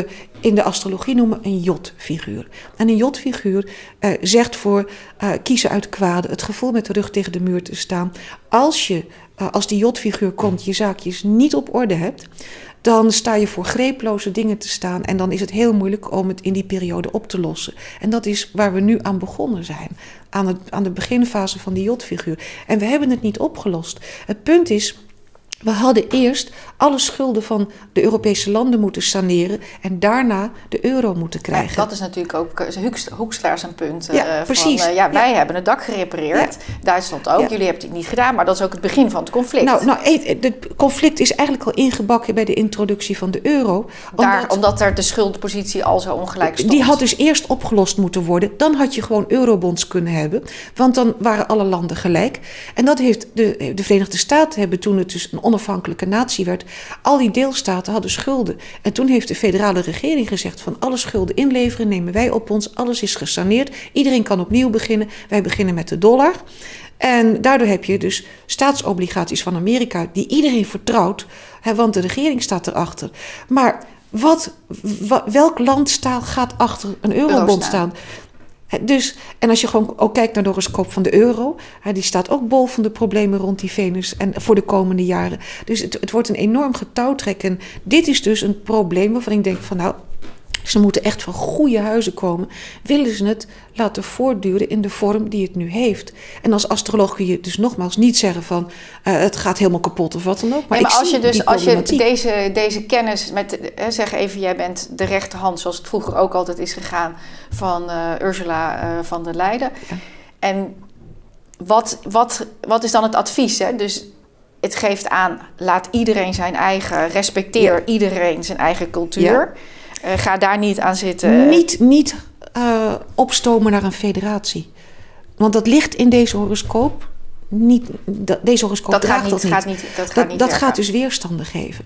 in de astrologie noemen een jotfiguur. En een jotfiguur uh, zegt voor uh, kiezen uit kwade, het gevoel met de rug tegen de muur te staan. Als je, uh, als die jotfiguur komt, je zaakjes niet op orde hebt, dan sta je voor greeploze dingen te staan en dan is het heel moeilijk om het in die periode op te lossen. En dat is waar we nu aan begonnen zijn, aan, het, aan de beginfase van die jotfiguur. En we hebben het niet opgelost. Het punt is, we hadden eerst alle schulden van de Europese landen moeten saneren en daarna de euro moeten krijgen. Ja, dat is natuurlijk ook Hoekstra zijn punt. Ja, uh, precies. Van, uh, ja, wij ja. hebben het dak gerepareerd. Ja. Duitsland ook. Ja. Jullie hebben het niet gedaan, maar dat is ook het begin van het conflict. Nou, nou het conflict is eigenlijk al ingebakken bij de introductie van de euro. Daar, omdat, omdat er de schuldpositie al zo ongelijk stond. Die had dus eerst opgelost moeten worden. Dan had je gewoon eurobonds kunnen hebben. Want dan waren alle landen gelijk. En dat heeft de, de Verenigde Staten hebben toen het dus een onafhankelijke natie werd. Al die deelstaten hadden schulden. En toen heeft de federale regering gezegd van alle schulden inleveren nemen wij op ons. Alles is gesaneerd. Iedereen kan opnieuw beginnen. Wij beginnen met de dollar. En daardoor heb je dus staatsobligaties van Amerika die iedereen vertrouwt. Hè, want de regering staat erachter. Maar wat, wat, welk land staat, gaat achter een eurobond staan? Dus, en als je gewoon ook kijkt naar de horoscoop van de euro, die staat ook bol van de problemen rond die Venus en voor de komende jaren. Dus het, het wordt een enorm getouwtrek. En dit is dus een probleem waarvan ik denk van nou, ze moeten echt van goede huizen komen. Willen ze het laten voortduren in de vorm die het nu heeft? En als astroloog kun je dus nogmaals niet zeggen van uh, het gaat helemaal kapot of wat dan ook. Maar, nee, maar ik als zie je dus als je problematiek. deze, deze kennis met hè, zeg even, jij bent de rechterhand zoals het vroeger ook altijd is gegaan van uh, Ursula uh, van der Leyen. Ja. En wat, wat, wat is dan het advies? Hè? Dus het geeft aan, laat iedereen zijn eigen, respecteer ja. iedereen zijn eigen cultuur. Ja. Uh, ga daar niet aan zitten. Niet, niet uh, opstomen naar een federatie. Want dat ligt in deze horoscoop niet. Dat, deze horoscoop dat draagt gaat niet, dat niet. Gaat niet dat gaat, dat, niet dat gaat dus weerstanden geven.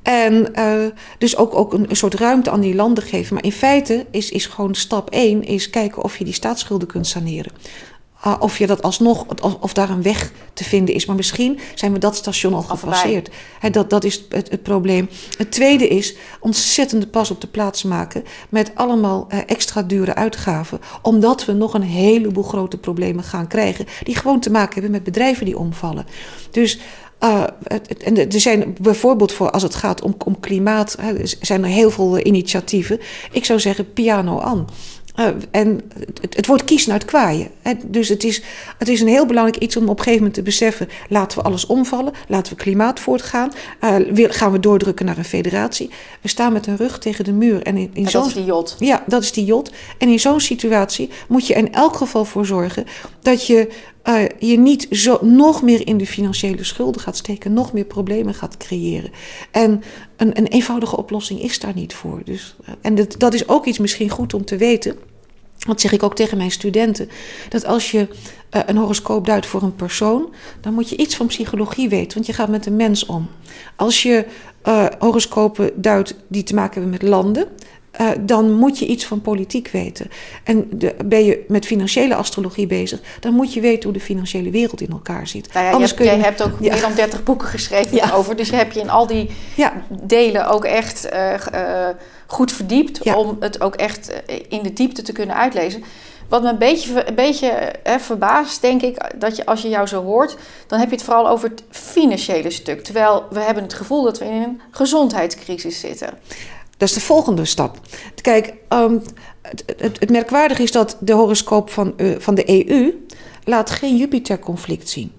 En uh, dus ook, ook een, een soort ruimte aan die landen geven. Maar in feite is, is gewoon stap één is kijken of je die staatsschulden kunt saneren. Uh, of je dat alsnog, of, of daar een weg te vinden is. Maar misschien zijn we dat station al gepasseerd. He, dat, dat is het, het probleem. Het tweede is ontzettende pas op de plaats maken met allemaal uh, extra dure uitgaven. Omdat we nog een heleboel grote problemen gaan krijgen. Die gewoon te maken hebben met bedrijven die omvallen. Dus Uh, en er zijn bijvoorbeeld voor als het gaat om, om klimaat, hè, zijn er heel veel initiatieven. Ik zou zeggen piano aan. Uh, en het, het wordt kiezen uit kwaaien. Hè. Dus het is, het is een heel belangrijk iets om op een gegeven moment te beseffen. Laten we alles omvallen. Laten we klimaat voortgaan. Uh, gaan we doordrukken naar een federatie. We staan met een rug tegen de muur. En, in, in en dat is die jot. Ja, dat is die jot. En in zo'n situatie moet je in elk geval voor zorgen dat je uh, je niet zo, nog meer in de financiële schulden gaat steken. Nog meer problemen gaat creëren. En een, een eenvoudige oplossing is daar niet voor. Dus, uh, en dat, dat is ook iets misschien goed om te weten. Dat zeg ik ook tegen mijn studenten. Dat als je uh, een horoscoop duidt voor een persoon, dan moet je iets van psychologie weten. Want je gaat met een mens om. Als je uh, horoscopen duidt die te maken hebben met landen, Uh, dan moet je iets van politiek weten. En de, ben je met financiële astrologie bezig, dan moet je weten hoe de financiële wereld in elkaar zit. Nou ja, Anders je kun hebt, je, jij hebt ook ja. meer dan dertig boeken geschreven ja. over. Dus je hebt je in al die ja. delen ook echt uh, uh, goed verdiept. Ja. Om het ook echt uh, in de diepte te kunnen uitlezen. Wat me een beetje, een beetje hè, verbaast, denk ik, dat je als je jou zo hoort, dan heb je het vooral over het financiële stuk. Terwijl we hebben het gevoel dat we in een gezondheidscrisis zitten. Dat is de volgende stap. Kijk, um, het, het, het merkwaardige is dat de horoscoop van, uh, van de E U laat geen Jupiter-conflict zien.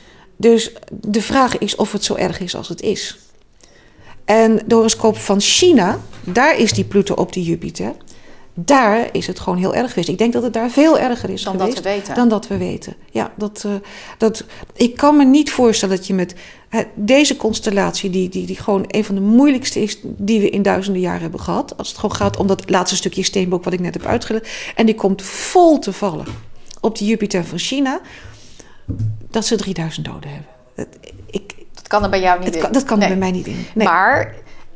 Dus de vraag is of het zo erg is als het is. En de horoscoop van China, daar is die Pluto op die Jupiter. Daar is het gewoon heel erg geweest. Ik denk dat het daar veel erger is dan geweest dat we weten. dan dat we weten. Ja, dat, uh, dat, ik kan me niet voorstellen dat je met uh, deze constellatie, die, die, die gewoon een van de moeilijkste is die we in duizenden jaren hebben gehad. Als het gewoon gaat om dat laatste stukje steenbok wat ik net heb uitgelegd. En die komt vol te vallen op die Jupiter van China. Dat ze drieduizend doden hebben. Dat, ik, dat kan er bij jou niet in. Kan, dat kan nee. er bij mij niet in. Nee. Maar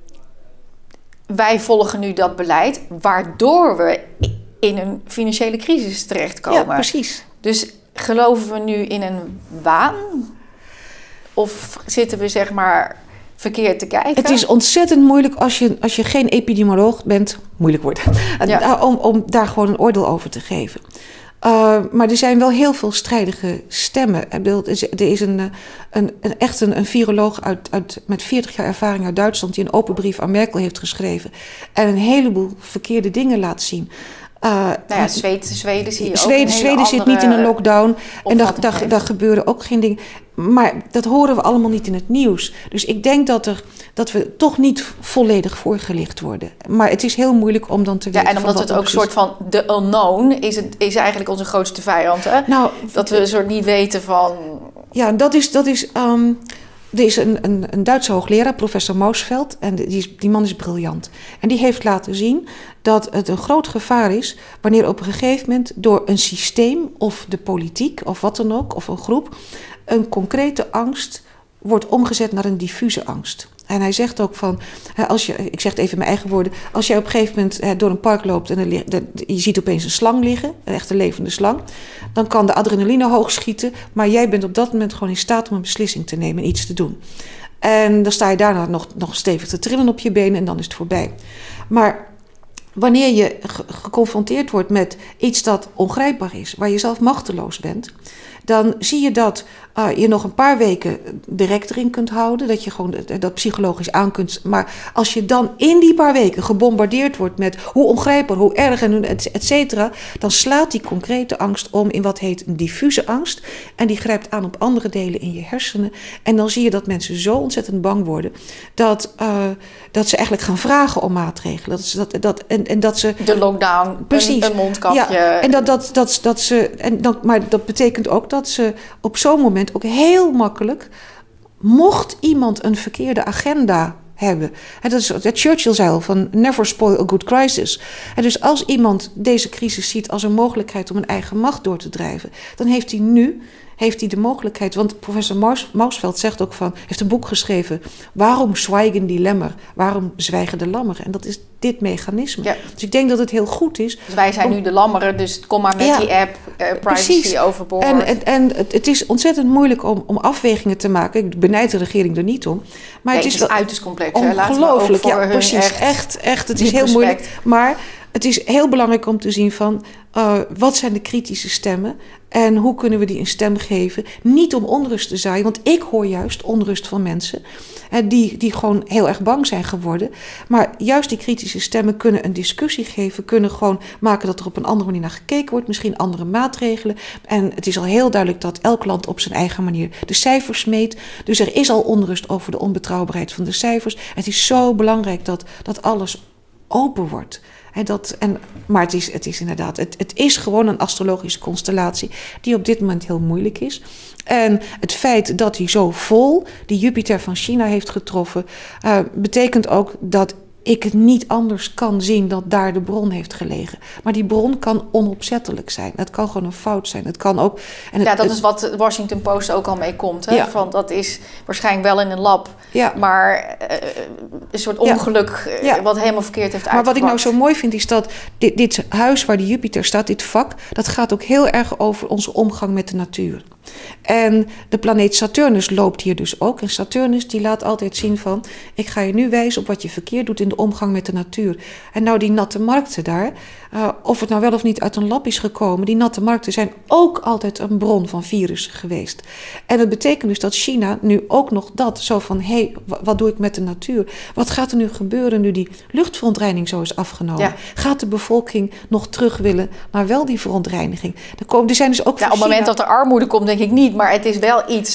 wij volgen nu dat beleid, waardoor we in een financiële crisis terechtkomen. Ja, precies. Dus geloven we nu in een waan? Of zitten we zeg maar verkeerd te kijken. Het is ontzettend moeilijk als je, als je geen epidemioloog bent. Moeilijk wordt. Ja. om, om daar gewoon een oordeel over te geven. Uh, maar er zijn wel heel veel strijdige stemmen. Er is een, een, een, echt een, een viroloog uit, uit, met veertig jaar ervaring uit Duitsland... die een open brief aan Merkel heeft geschreven... en een heleboel verkeerde dingen laat zien. Uh, nou ja, Zweden, Zweden zie je Zweden, ook een Zweden zit niet in een lockdown. En daar, daar, daar gebeuren ook geen dingen. Maar dat horen we allemaal niet in het nieuws. Dus ik denk dat, er, dat we toch niet volledig voorgelicht worden. Maar het is heel moeilijk om dan te weten... Ja, en omdat het ook een soort van... de unknown is, het, is eigenlijk onze grootste vijand. Hè? Nou, dat we een soort niet weten van... Ja, dat is... Dat is um, Er is een, een, een Duitse hoogleraar, professor Mausfeld, en die, is, die man is briljant. En die heeft laten zien dat het een groot gevaar is wanneer op een gegeven moment door een systeem of de politiek of wat dan ook, of een groep, een concrete angst wordt omgezet naar een diffuse angst. En hij zegt ook van, als je, ik zeg het even in mijn eigen woorden, als je op een gegeven moment door een park loopt en er, je ziet opeens een slang liggen, een echte levende slang, dan kan de adrenaline hoog schieten, maar jij bent op dat moment gewoon in staat om een beslissing te nemen en iets te doen. En dan sta je daarna nog, nog stevig te trillen op je benen en dan is het voorbij. Maar wanneer je ge- geconfronteerd wordt met iets dat ongrijpbaar is, waar je zelf machteloos bent, dan zie je dat uh, je nog een paar weken direct erin kunt houden. Dat je gewoon dat psychologisch aan kunt. Maar als je dan in die paar weken gebombardeerd wordt met hoe ongrijpbaar, hoe erg en et cetera, dan slaat die concrete angst om in wat heet een diffuse angst. En die grijpt aan op andere delen in je hersenen. En dan zie je dat mensen zo ontzettend bang worden dat, uh, dat ze eigenlijk gaan vragen om maatregelen. Dat ze, dat, dat, en, en dat ze, de lockdown, precies, een, een mondkapje. Ja, en dat, dat, dat, dat ze, en dat, maar dat betekent ook dat ze op zo'n moment ook heel makkelijk, mocht iemand een verkeerde agenda hebben. En dat is, dat Churchill zei al van never spoil a good crisis. En dus als iemand deze crisis ziet als een mogelijkheid om een eigen macht door te drijven, dan heeft hij nu heeft hij de mogelijkheid, want professor Maus, Mausfeld zegt ook van, heeft een boek geschreven, waarom zwijgen die lemmer? Waarom zwijgen de lammeren? En dat is dit mechanisme. Ja. Dus ik denk dat het heel goed is. Dus wij zijn om, nu de lammeren, dus kom maar met ja, die app, uh, privacy precies. overboord. En, en, en het, het is ontzettend moeilijk om, om afwegingen te maken. Ik benijd de regering er niet om. Maar nee, het is, het is uiterst complex. Ongelooflijk, ja, precies. Echt, echt, echt, het is heel respect. moeilijk. Maar het is heel belangrijk om te zien van, uh, wat zijn de kritische stemmen? En hoe kunnen we die een stem geven? Niet om onrust te zaaien, want ik hoor juist onrust van mensen die, die gewoon heel erg bang zijn geworden. Maar juist die kritische stemmen kunnen een discussie geven, kunnen gewoon maken dat er op een andere manier naar gekeken wordt, misschien andere maatregelen. En het is al heel duidelijk dat elk land op zijn eigen manier de cijfers meet. Dus er is al onrust over de onbetrouwbaarheid van de cijfers. Het is zo belangrijk dat, dat alles open wordt. En dat, en, maar het is, het is inderdaad, het, het is gewoon een astrologische constellatie die op dit moment heel moeilijk is. En het feit dat hij zo vol die Jupiter van China heeft getroffen, uh, betekent ook dat ik het niet anders kan zien dat daar de bron heeft gelegen. Maar die bron kan onopzettelijk zijn. Het kan gewoon een fout zijn. Het kan ook. En het, ja, dat het, is wat de Washington Post ook al mee komt. Hè? Ja. Van, dat is waarschijnlijk wel in een lab. Ja. Maar uh, een soort ongeluk ja. Ja. wat helemaal verkeerd heeft uitgepakt. Maar wat ik nou zo mooi vind is dat dit, dit huis waar die Jupiter staat, dit vak, dat gaat ook heel erg over onze omgang met de natuur. En de planeet Saturnus loopt hier dus ook. En Saturnus die laat altijd zien van, ik ga je nu wijzen op wat je verkeerd doet in de omgang met de natuur. En nou die natte markten daar, uh, of het nou wel of niet uit een lab is gekomen, die natte markten zijn ook altijd een bron van virussen geweest. En dat betekent dus dat China nu ook nog dat, zo van, hé, hey, wat doe ik met de natuur? Wat gaat er nu gebeuren nu die luchtverontreiniging zo is afgenomen? Ja. Gaat de bevolking nog terug willen naar wel die verontreiniging? Er, komen, er zijn dus ook ja, op het moment dat er armoede komt, denk ik niet, maar het is wel iets.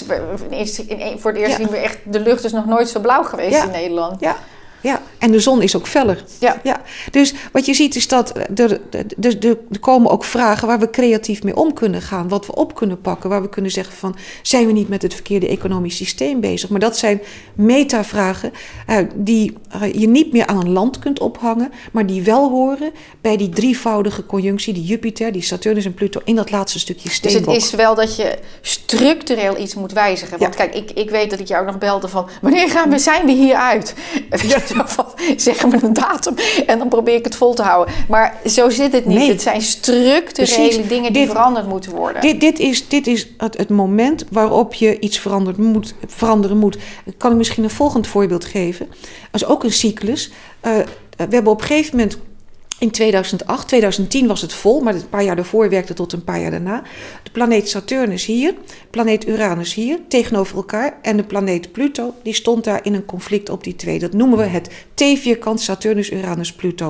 Voor het eerst zien ja. we echt, de lucht is nog nooit zo blauw geweest ja. in Nederland. Ja. Ja, en de zon is ook feller. Ja. Ja. Dus wat je ziet is dat er, er, er, er komen ook vragen waar we creatief mee om kunnen gaan. Wat we op kunnen pakken. Waar we kunnen zeggen van, zijn we niet met het verkeerde economisch systeem bezig? Maar dat zijn metavragen uh, die uh, je niet meer aan een land kunt ophangen. Maar die wel horen bij die drievoudige conjunctie. Die Jupiter, die Saturnus en Pluto in dat laatste stukje steenbok. Dus het is wel dat je structureel iets moet wijzigen. Want ja. kijk, ik, ik weet dat ik jou nog belde van, wanneer gaan we, zijn we hier uit? Ja. Van, zeg me een datum en dan probeer ik het vol te houden. Maar zo zit het niet. Nee. Het zijn structurele Precies. dingen die dit, veranderd moeten worden. Dit, dit is, dit is het, het moment waarop je iets veranderd moet, veranderen moet. Kan ik misschien een volgend voorbeeld geven? Dat is ook een cyclus. Uh, we hebben op een gegeven moment in tweeduizend acht, tweeduizend tien was het vol, maar een paar jaar daarvoor werkte tot een paar jaar daarna. De planeet Saturnus hier, planeet Uranus hier, tegenover elkaar. En de planeet Pluto, die stond daar in een conflict op die twee. Dat noemen we het T-vierkant Saturnus-Uranus-Pluto.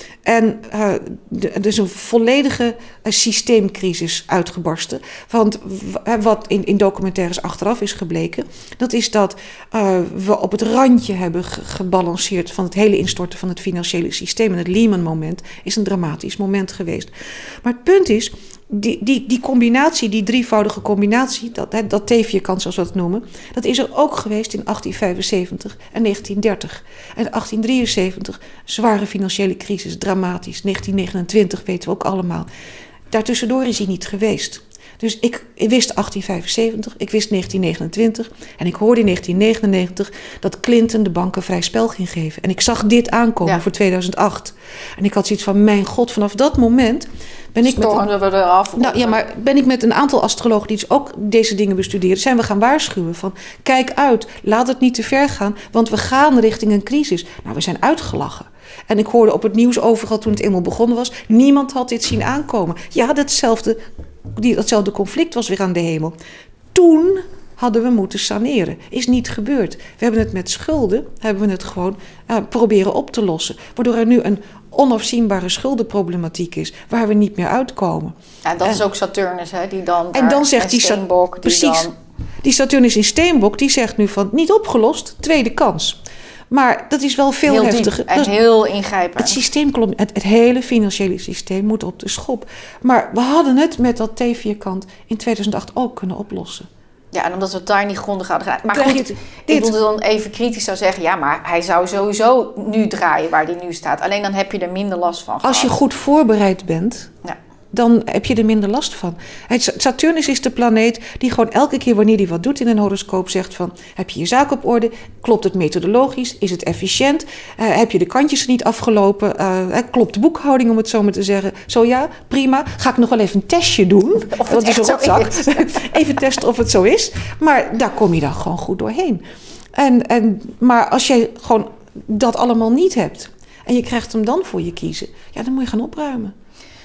En uh, er is een volledige uh, systeemcrisis uitgebarsten. Want w- wat in, in documentaires achteraf is gebleken, dat is dat uh, we op het randje hebben ge- gebalanceerd van het hele instorten van het financiële systeem. En het Lehman-moment is een dramatisch moment geweest. Maar het punt is, die, die, die combinatie, die drievoudige combinatie, dat, dat T-vierkant zoals we het noemen, dat is er ook geweest in achttien vijfenzeventig en negentien dertig. En achttien drieënzeventig, zware financiële crisis, dramatisch. negentien negenentwintig weten we ook allemaal. Daartussendoor is hij niet geweest. Dus ik, ik wist achttien vijfenzeventig, ik wist negentien negenentwintig en ik hoorde in negentien negenennegentig dat Clinton de banken vrij spel ging geven. En ik zag dit aankomen ja. voor tweeduizend acht. En ik had zoiets van, mijn god, vanaf dat moment ben ik met een, we eraf. Nou ja, maar ben ik met een aantal astrologen die dus ook deze dingen bestuderen, zijn we gaan waarschuwen van, kijk uit, laat het niet te ver gaan, want we gaan richting een crisis. Nou, we zijn uitgelachen. En ik hoorde op het nieuws overal toen het eenmaal begonnen was, niemand had dit zien aankomen. Ja, datzelfde, die, datzelfde conflict was weer aan de hemel. Toen hadden we moeten saneren. Is niet gebeurd. We hebben het met schulden, hebben we het gewoon uh, proberen op te lossen. Waardoor er nu een onafzienbare schuldenproblematiek is, waar we niet meer uitkomen. Ja, dat en, is ook Saturnus, hè, die dan... En dan zegt die Steenbok, die precies, dan... die Saturnus in Steenbok, die zegt nu van, niet opgelost, tweede kans. Maar dat is wel veel heel heftiger. En heel ingrijpend. Het systeem, het, het hele financiële systeem moet op de schop. Maar we hadden het met dat T-vierkant in tweeduizend acht ook kunnen oplossen. Ja, en omdat we het daar niet grondig hadden gedaan. Maar goed, dit. ik wilde dan even kritisch zou zeggen, ja, maar hij zou sowieso nu draaien waar hij nu staat. Alleen dan heb je er minder last van gehad. Als je goed voorbereid bent, ja. dan heb je er minder last van. Saturnus is de planeet die gewoon elke keer wanneer hij wat doet in een horoscoop zegt van, heb je je zaak op orde? Klopt het methodologisch? Is het efficiënt? Uh, heb je de kantjes er niet afgelopen? Uh, klopt de boekhouding, om het zo maar te zeggen? Zo ja, prima. Ga ik nog wel even een testje doen? Of het echt zo is. Even testen of het zo is. Maar daar kom je dan gewoon goed doorheen. En, en, maar als je gewoon dat allemaal niet hebt en je krijgt hem dan voor je kiezen, ja, dan moet je gaan opruimen.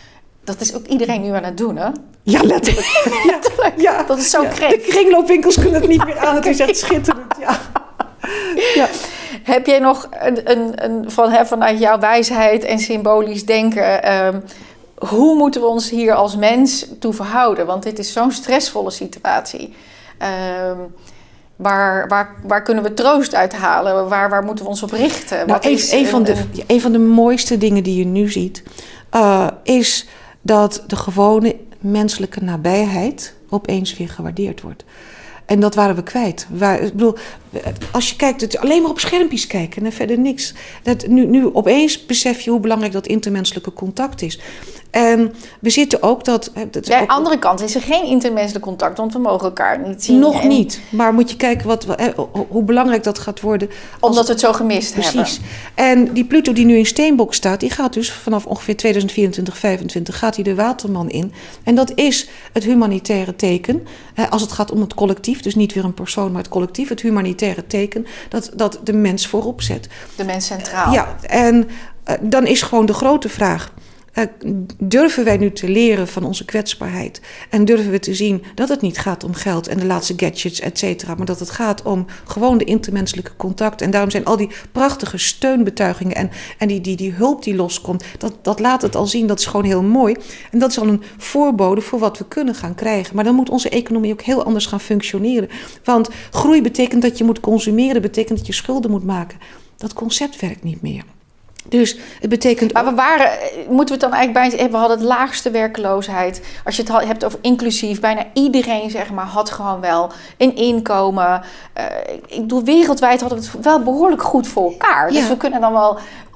Dat is ook iedereen nu aan het doen, hè? Ja, letterlijk. letterlijk. Ja, dat is zo ja. kreeg. De kringloopwinkels kunnen het niet meer aan. Het is echt schitterend, ja. ja. Heb jij nog een, een, een, van, hè, vanuit jouw wijsheid en symbolisch denken, um, hoe moeten we ons hier als mens toe verhouden? Want dit is zo'n stressvolle situatie. Um, Waar, waar, waar kunnen we troost uit halen? Waar, waar moeten we ons op richten? Nou, een, een, van de, een van de mooiste dingen die je nu ziet, uh, is dat de gewone menselijke nabijheid opeens weer gewaardeerd wordt. En dat waren we kwijt. Waar, ik bedoel, als je kijkt, het, alleen maar op schermpjes kijken en verder niks. Dat, nu, nu opeens besef je hoe belangrijk dat intermenselijke contact is. En we zitten ook dat... dat ja, aan de andere kant is er geen intermenselijk contact, want we mogen elkaar niet zien. Nog en... niet, maar moet je kijken wat, hoe belangrijk dat gaat worden. Omdat als... we het zo gemist Precies. hebben. Precies. En die Pluto die nu in Steenbok staat, die gaat dus vanaf ongeveer tweeduizend vierentwintig, vijfentwintig gaat hij de Waterman in. En dat is het humanitaire teken, als het gaat om het collectief, dus niet weer een persoon, maar het collectief, het humanitaire teken, dat, dat de mens voorop zet. De mens centraal. Ja, en uh, dan is gewoon de grote vraag, Uh, durven wij nu te leren van onze kwetsbaarheid? En durven we te zien dat het niet gaat om geld en de laatste gadgets, et cetera, maar dat het gaat om gewoon de intermenselijke contact. En daarom zijn al die prachtige steunbetuigingen en, en die, die, die hulp die loskomt, dat, dat laat het al zien, dat is gewoon heel mooi. En dat is al een voorbode voor wat we kunnen gaan krijgen. Maar dan moet onze economie ook heel anders gaan functioneren. Want groei betekent dat je moet consumeren, betekent dat je schulden moet maken. Dat concept werkt niet meer. Dus het betekent... Maar we waren, moeten we het dan eigenlijk bij... We hadden het laagste werkloosheid. Als je het hebt over inclusief, bijna iedereen zeg maar had gewoon wel een inkomen. Uh, ik bedoel, wereldwijd hadden we het wel behoorlijk goed voor elkaar. Dus ja. we kunnen dan wel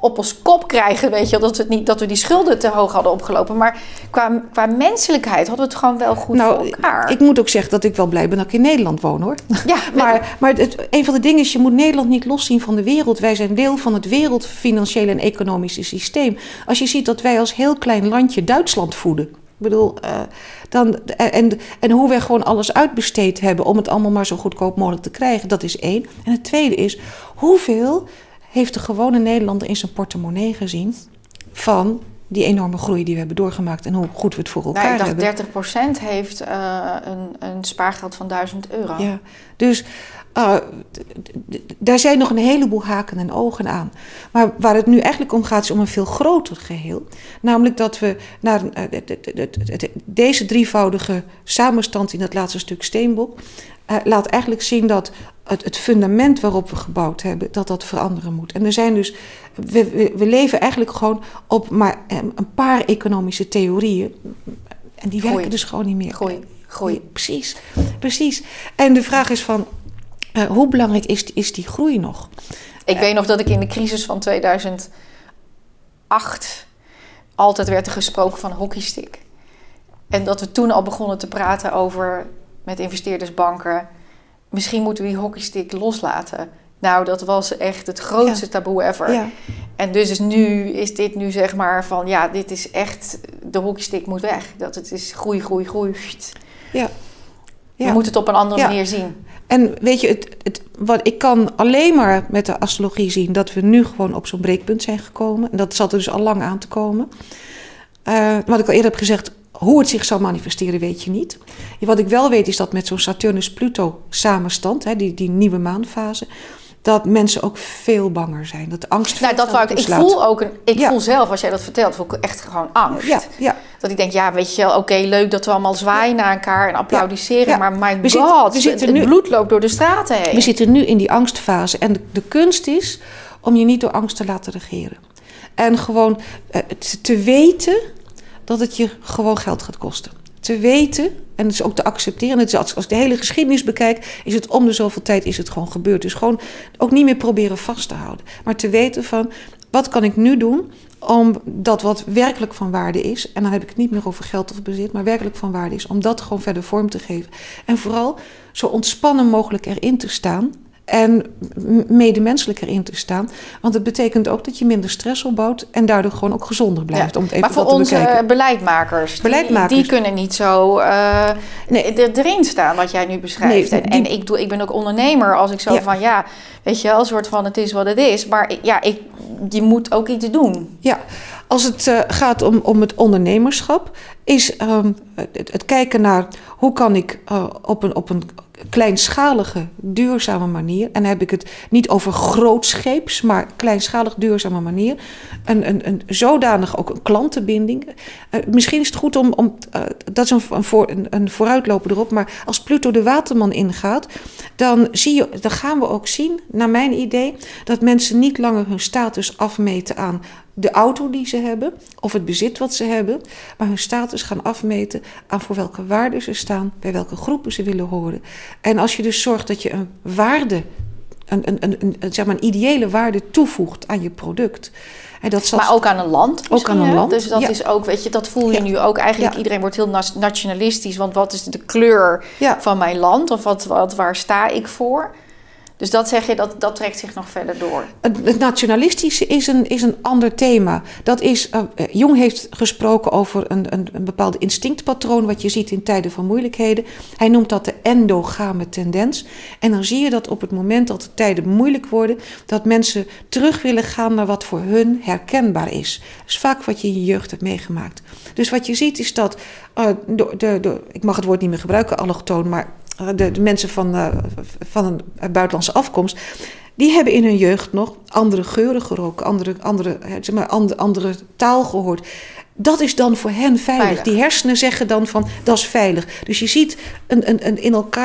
op ons kop krijgen, weet je, dat we, het niet, dat we die schulden te hoog hadden opgelopen. Maar qua, qua menselijkheid hadden we het gewoon wel goed nou, voor elkaar. Ik moet ook zeggen dat ik wel blij ben dat ik in Nederland woon, hoor. Ja, maar maar het, een van de dingen is, je moet Nederland niet loszien van de wereld. Wij zijn deel van het wereldfinanciële en economische systeem. Als je ziet dat wij als heel klein landje Duitsland voeden. Ik bedoel, uh, dan, en, en hoe wij gewoon alles uitbesteed hebben om het allemaal maar zo goedkoop mogelijk te krijgen, dat is één. En het tweede is, hoeveel heeft de gewone Nederlander in zijn portemonnee gezien van die enorme groei die we hebben doorgemaakt en hoe goed we het voor elkaar nou, ik dacht hebben. dertig procent heeft uh, een, een spaargeld van duizend euro. Ja, dus uh, daar zijn nog een heleboel haken en ogen aan. Maar waar het nu eigenlijk om gaat is om een veel groter geheel. Namelijk dat we naar uh, deze drievoudige samenstand in het laatste stuk steenbok uh, laat eigenlijk zien dat het, het fundament waarop we gebouwd hebben, dat dat veranderen moet. En er zijn dus, we, we, we leven eigenlijk gewoon op maar een paar economische theorieën. En die Groei. werken dus gewoon niet meer. Groei, groei. Nee, precies, precies. En de vraag is van, uh, hoe belangrijk is, is die groei nog? Ik uh, weet nog dat ik in de crisis van tweeduizend acht altijd werd er gesproken van hockeystick. En dat we toen al begonnen te praten over, met investeerdersbanken, misschien moeten we die hockeystick loslaten. Nou, dat was echt het grootste ja. taboe ever. Ja. En dus is nu is dit nu zeg maar van, ja, dit is echt, de hockeystick moet weg. Dat het is groei, groei, groei. Ja. Ja. Je moet het op een andere ja. manier zien. En weet je, het, het, wat, ik kan alleen maar met de astrologie zien dat we nu gewoon op zo'n breekpunt zijn gekomen. En dat zat er dus al lang aan te komen. Uh, wat ik al eerder heb gezegd, hoe het zich zal manifesteren, weet je niet. Wat ik wel weet is dat met zo'n Saturnus-Pluto samenstand, hè, die, die nieuwe maanfase, dat mensen ook veel banger zijn. Dat de angst nou, dat wou ik. Ik voel ook een. Ik ja. voel zelf, als jij dat vertelt, voel ik echt gewoon angst. Ja, ja. Dat ik denk, ja, weet je wel, oké, okay, leuk dat we allemaal zwaaien ja. naar elkaar en applaudisseren, ja. Ja. maar my we god, zitten, we het, nu, het bloed loopt door de straten heen. We zitten nu in die angstfase en de, de kunst is om je niet door angst te laten regeren. En gewoon uh, te weten dat het je gewoon geld gaat kosten. Te weten, en het is ook te accepteren. Het is, als, als ik de hele geschiedenis bekijk, is het om de zoveel tijd is het gewoon gebeurd. Dus gewoon ook niet meer proberen vast te houden. Maar te weten van, wat kan ik nu doen om dat wat werkelijk van waarde is, en dan heb ik het niet meer over geld of bezit, maar werkelijk van waarde is, om dat gewoon verder vorm te geven. En vooral zo ontspannen mogelijk erin te staan. En medemenselijk erin te staan. Want het betekent ook dat je minder stress opbouwt en daardoor gewoon ook gezonder blijft. Ja, om het even maar voor te onze bekijken. beleidmakers, beleidmakers. Die, die kunnen niet zo uh, nee. erin staan wat jij nu beschrijft. Nee, en die, en ik, doe, ik ben ook ondernemer als ik zo ja. van ja, weet je wel, een soort van het is wat het is. Maar ja, ik, je moet ook iets doen. Ja, als het uh, gaat om, om het ondernemerschap, is um, het, het kijken naar hoe kan ik uh, op een, op een kleinschalige, duurzame manier, en dan heb ik het niet over grootscheeps, maar kleinschalig, duurzame manier, een, een, een zodanig ook een klantenbinding. Uh, misschien is het goed om, om uh, dat is een, een, voor, een, een vooruitloper erop, maar als Pluto de waterman ingaat, dan, zie je, dan gaan we ook zien, naar mijn idee, dat mensen niet langer hun status afmeten aan de auto die ze hebben, of het bezit wat ze hebben, maar hun status gaan afmeten aan voor welke waarden ze staan, bij welke groepen ze willen horen. En als je dus zorgt dat je een waarde, een, een, een, een, zeg maar een ideële waarde toevoegt aan je product. En dat zal maar ook aan een land. Ook aan een land. Dus dat ja. is ook, weet je, dat voel je ja. nu ook. Eigenlijk ja. iedereen wordt heel nationalistisch, want wat is de kleur ja. van mijn land? Of wat, wat, waar sta ik voor? Dus dat zeg je, dat, dat trekt zich nog verder door. Het, het nationalistische is een, is een ander thema. Dat is, uh, Jung heeft gesproken over een, een, een bepaald instinctpatroon wat je ziet in tijden van moeilijkheden. Hij noemt dat de endogame tendens. En dan zie je dat op het moment dat de tijden moeilijk worden, dat mensen terug willen gaan naar wat voor hun herkenbaar is. Dat is vaak wat je in je jeugd hebt meegemaakt. Dus wat je ziet is dat, uh, de, de, de, ik mag het woord niet meer gebruiken, allochtoon, maar De, de mensen van, uh, van een buitenlandse afkomst, die hebben in hun jeugd nog andere geuren geroken, andere, andere, zeg maar, andere, andere taal gehoord. Dat is dan voor hen veilig. veilig. Die hersenen zeggen dan van, dat is veilig. Dus je ziet een, een, een in elkaar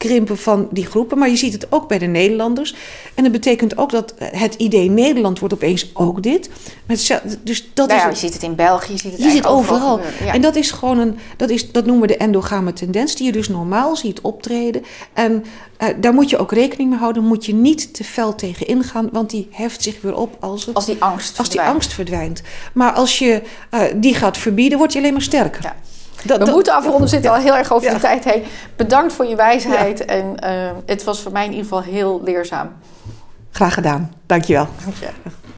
afkrimpen van die groepen. Maar je ziet het ook bij de Nederlanders. En dat betekent ook dat het idee Nederland wordt opeens ook dit. Met, dus dat nou ja, is, je ziet het in België, je ziet het, je ziet overal. Ja. En dat is gewoon een, dat, is, dat noemen we de endogame tendens, die je dus normaal ziet optreden. En uh, daar moet je ook rekening mee houden. Moet je niet te fel tegen ingaan, want die heft zich weer op als, het, als die angst als die verdwijnt. angst verdwijnt. Maar als je uh, die gaat verbieden, word je alleen maar sterker. Ja. Dat, we dat, moeten afronden, we zitten ja. al heel erg over ja. de tijd heen. Bedankt voor je wijsheid Ja. en uh, het was voor mij in ieder geval heel leerzaam. Graag gedaan. Dankjewel. Dank je.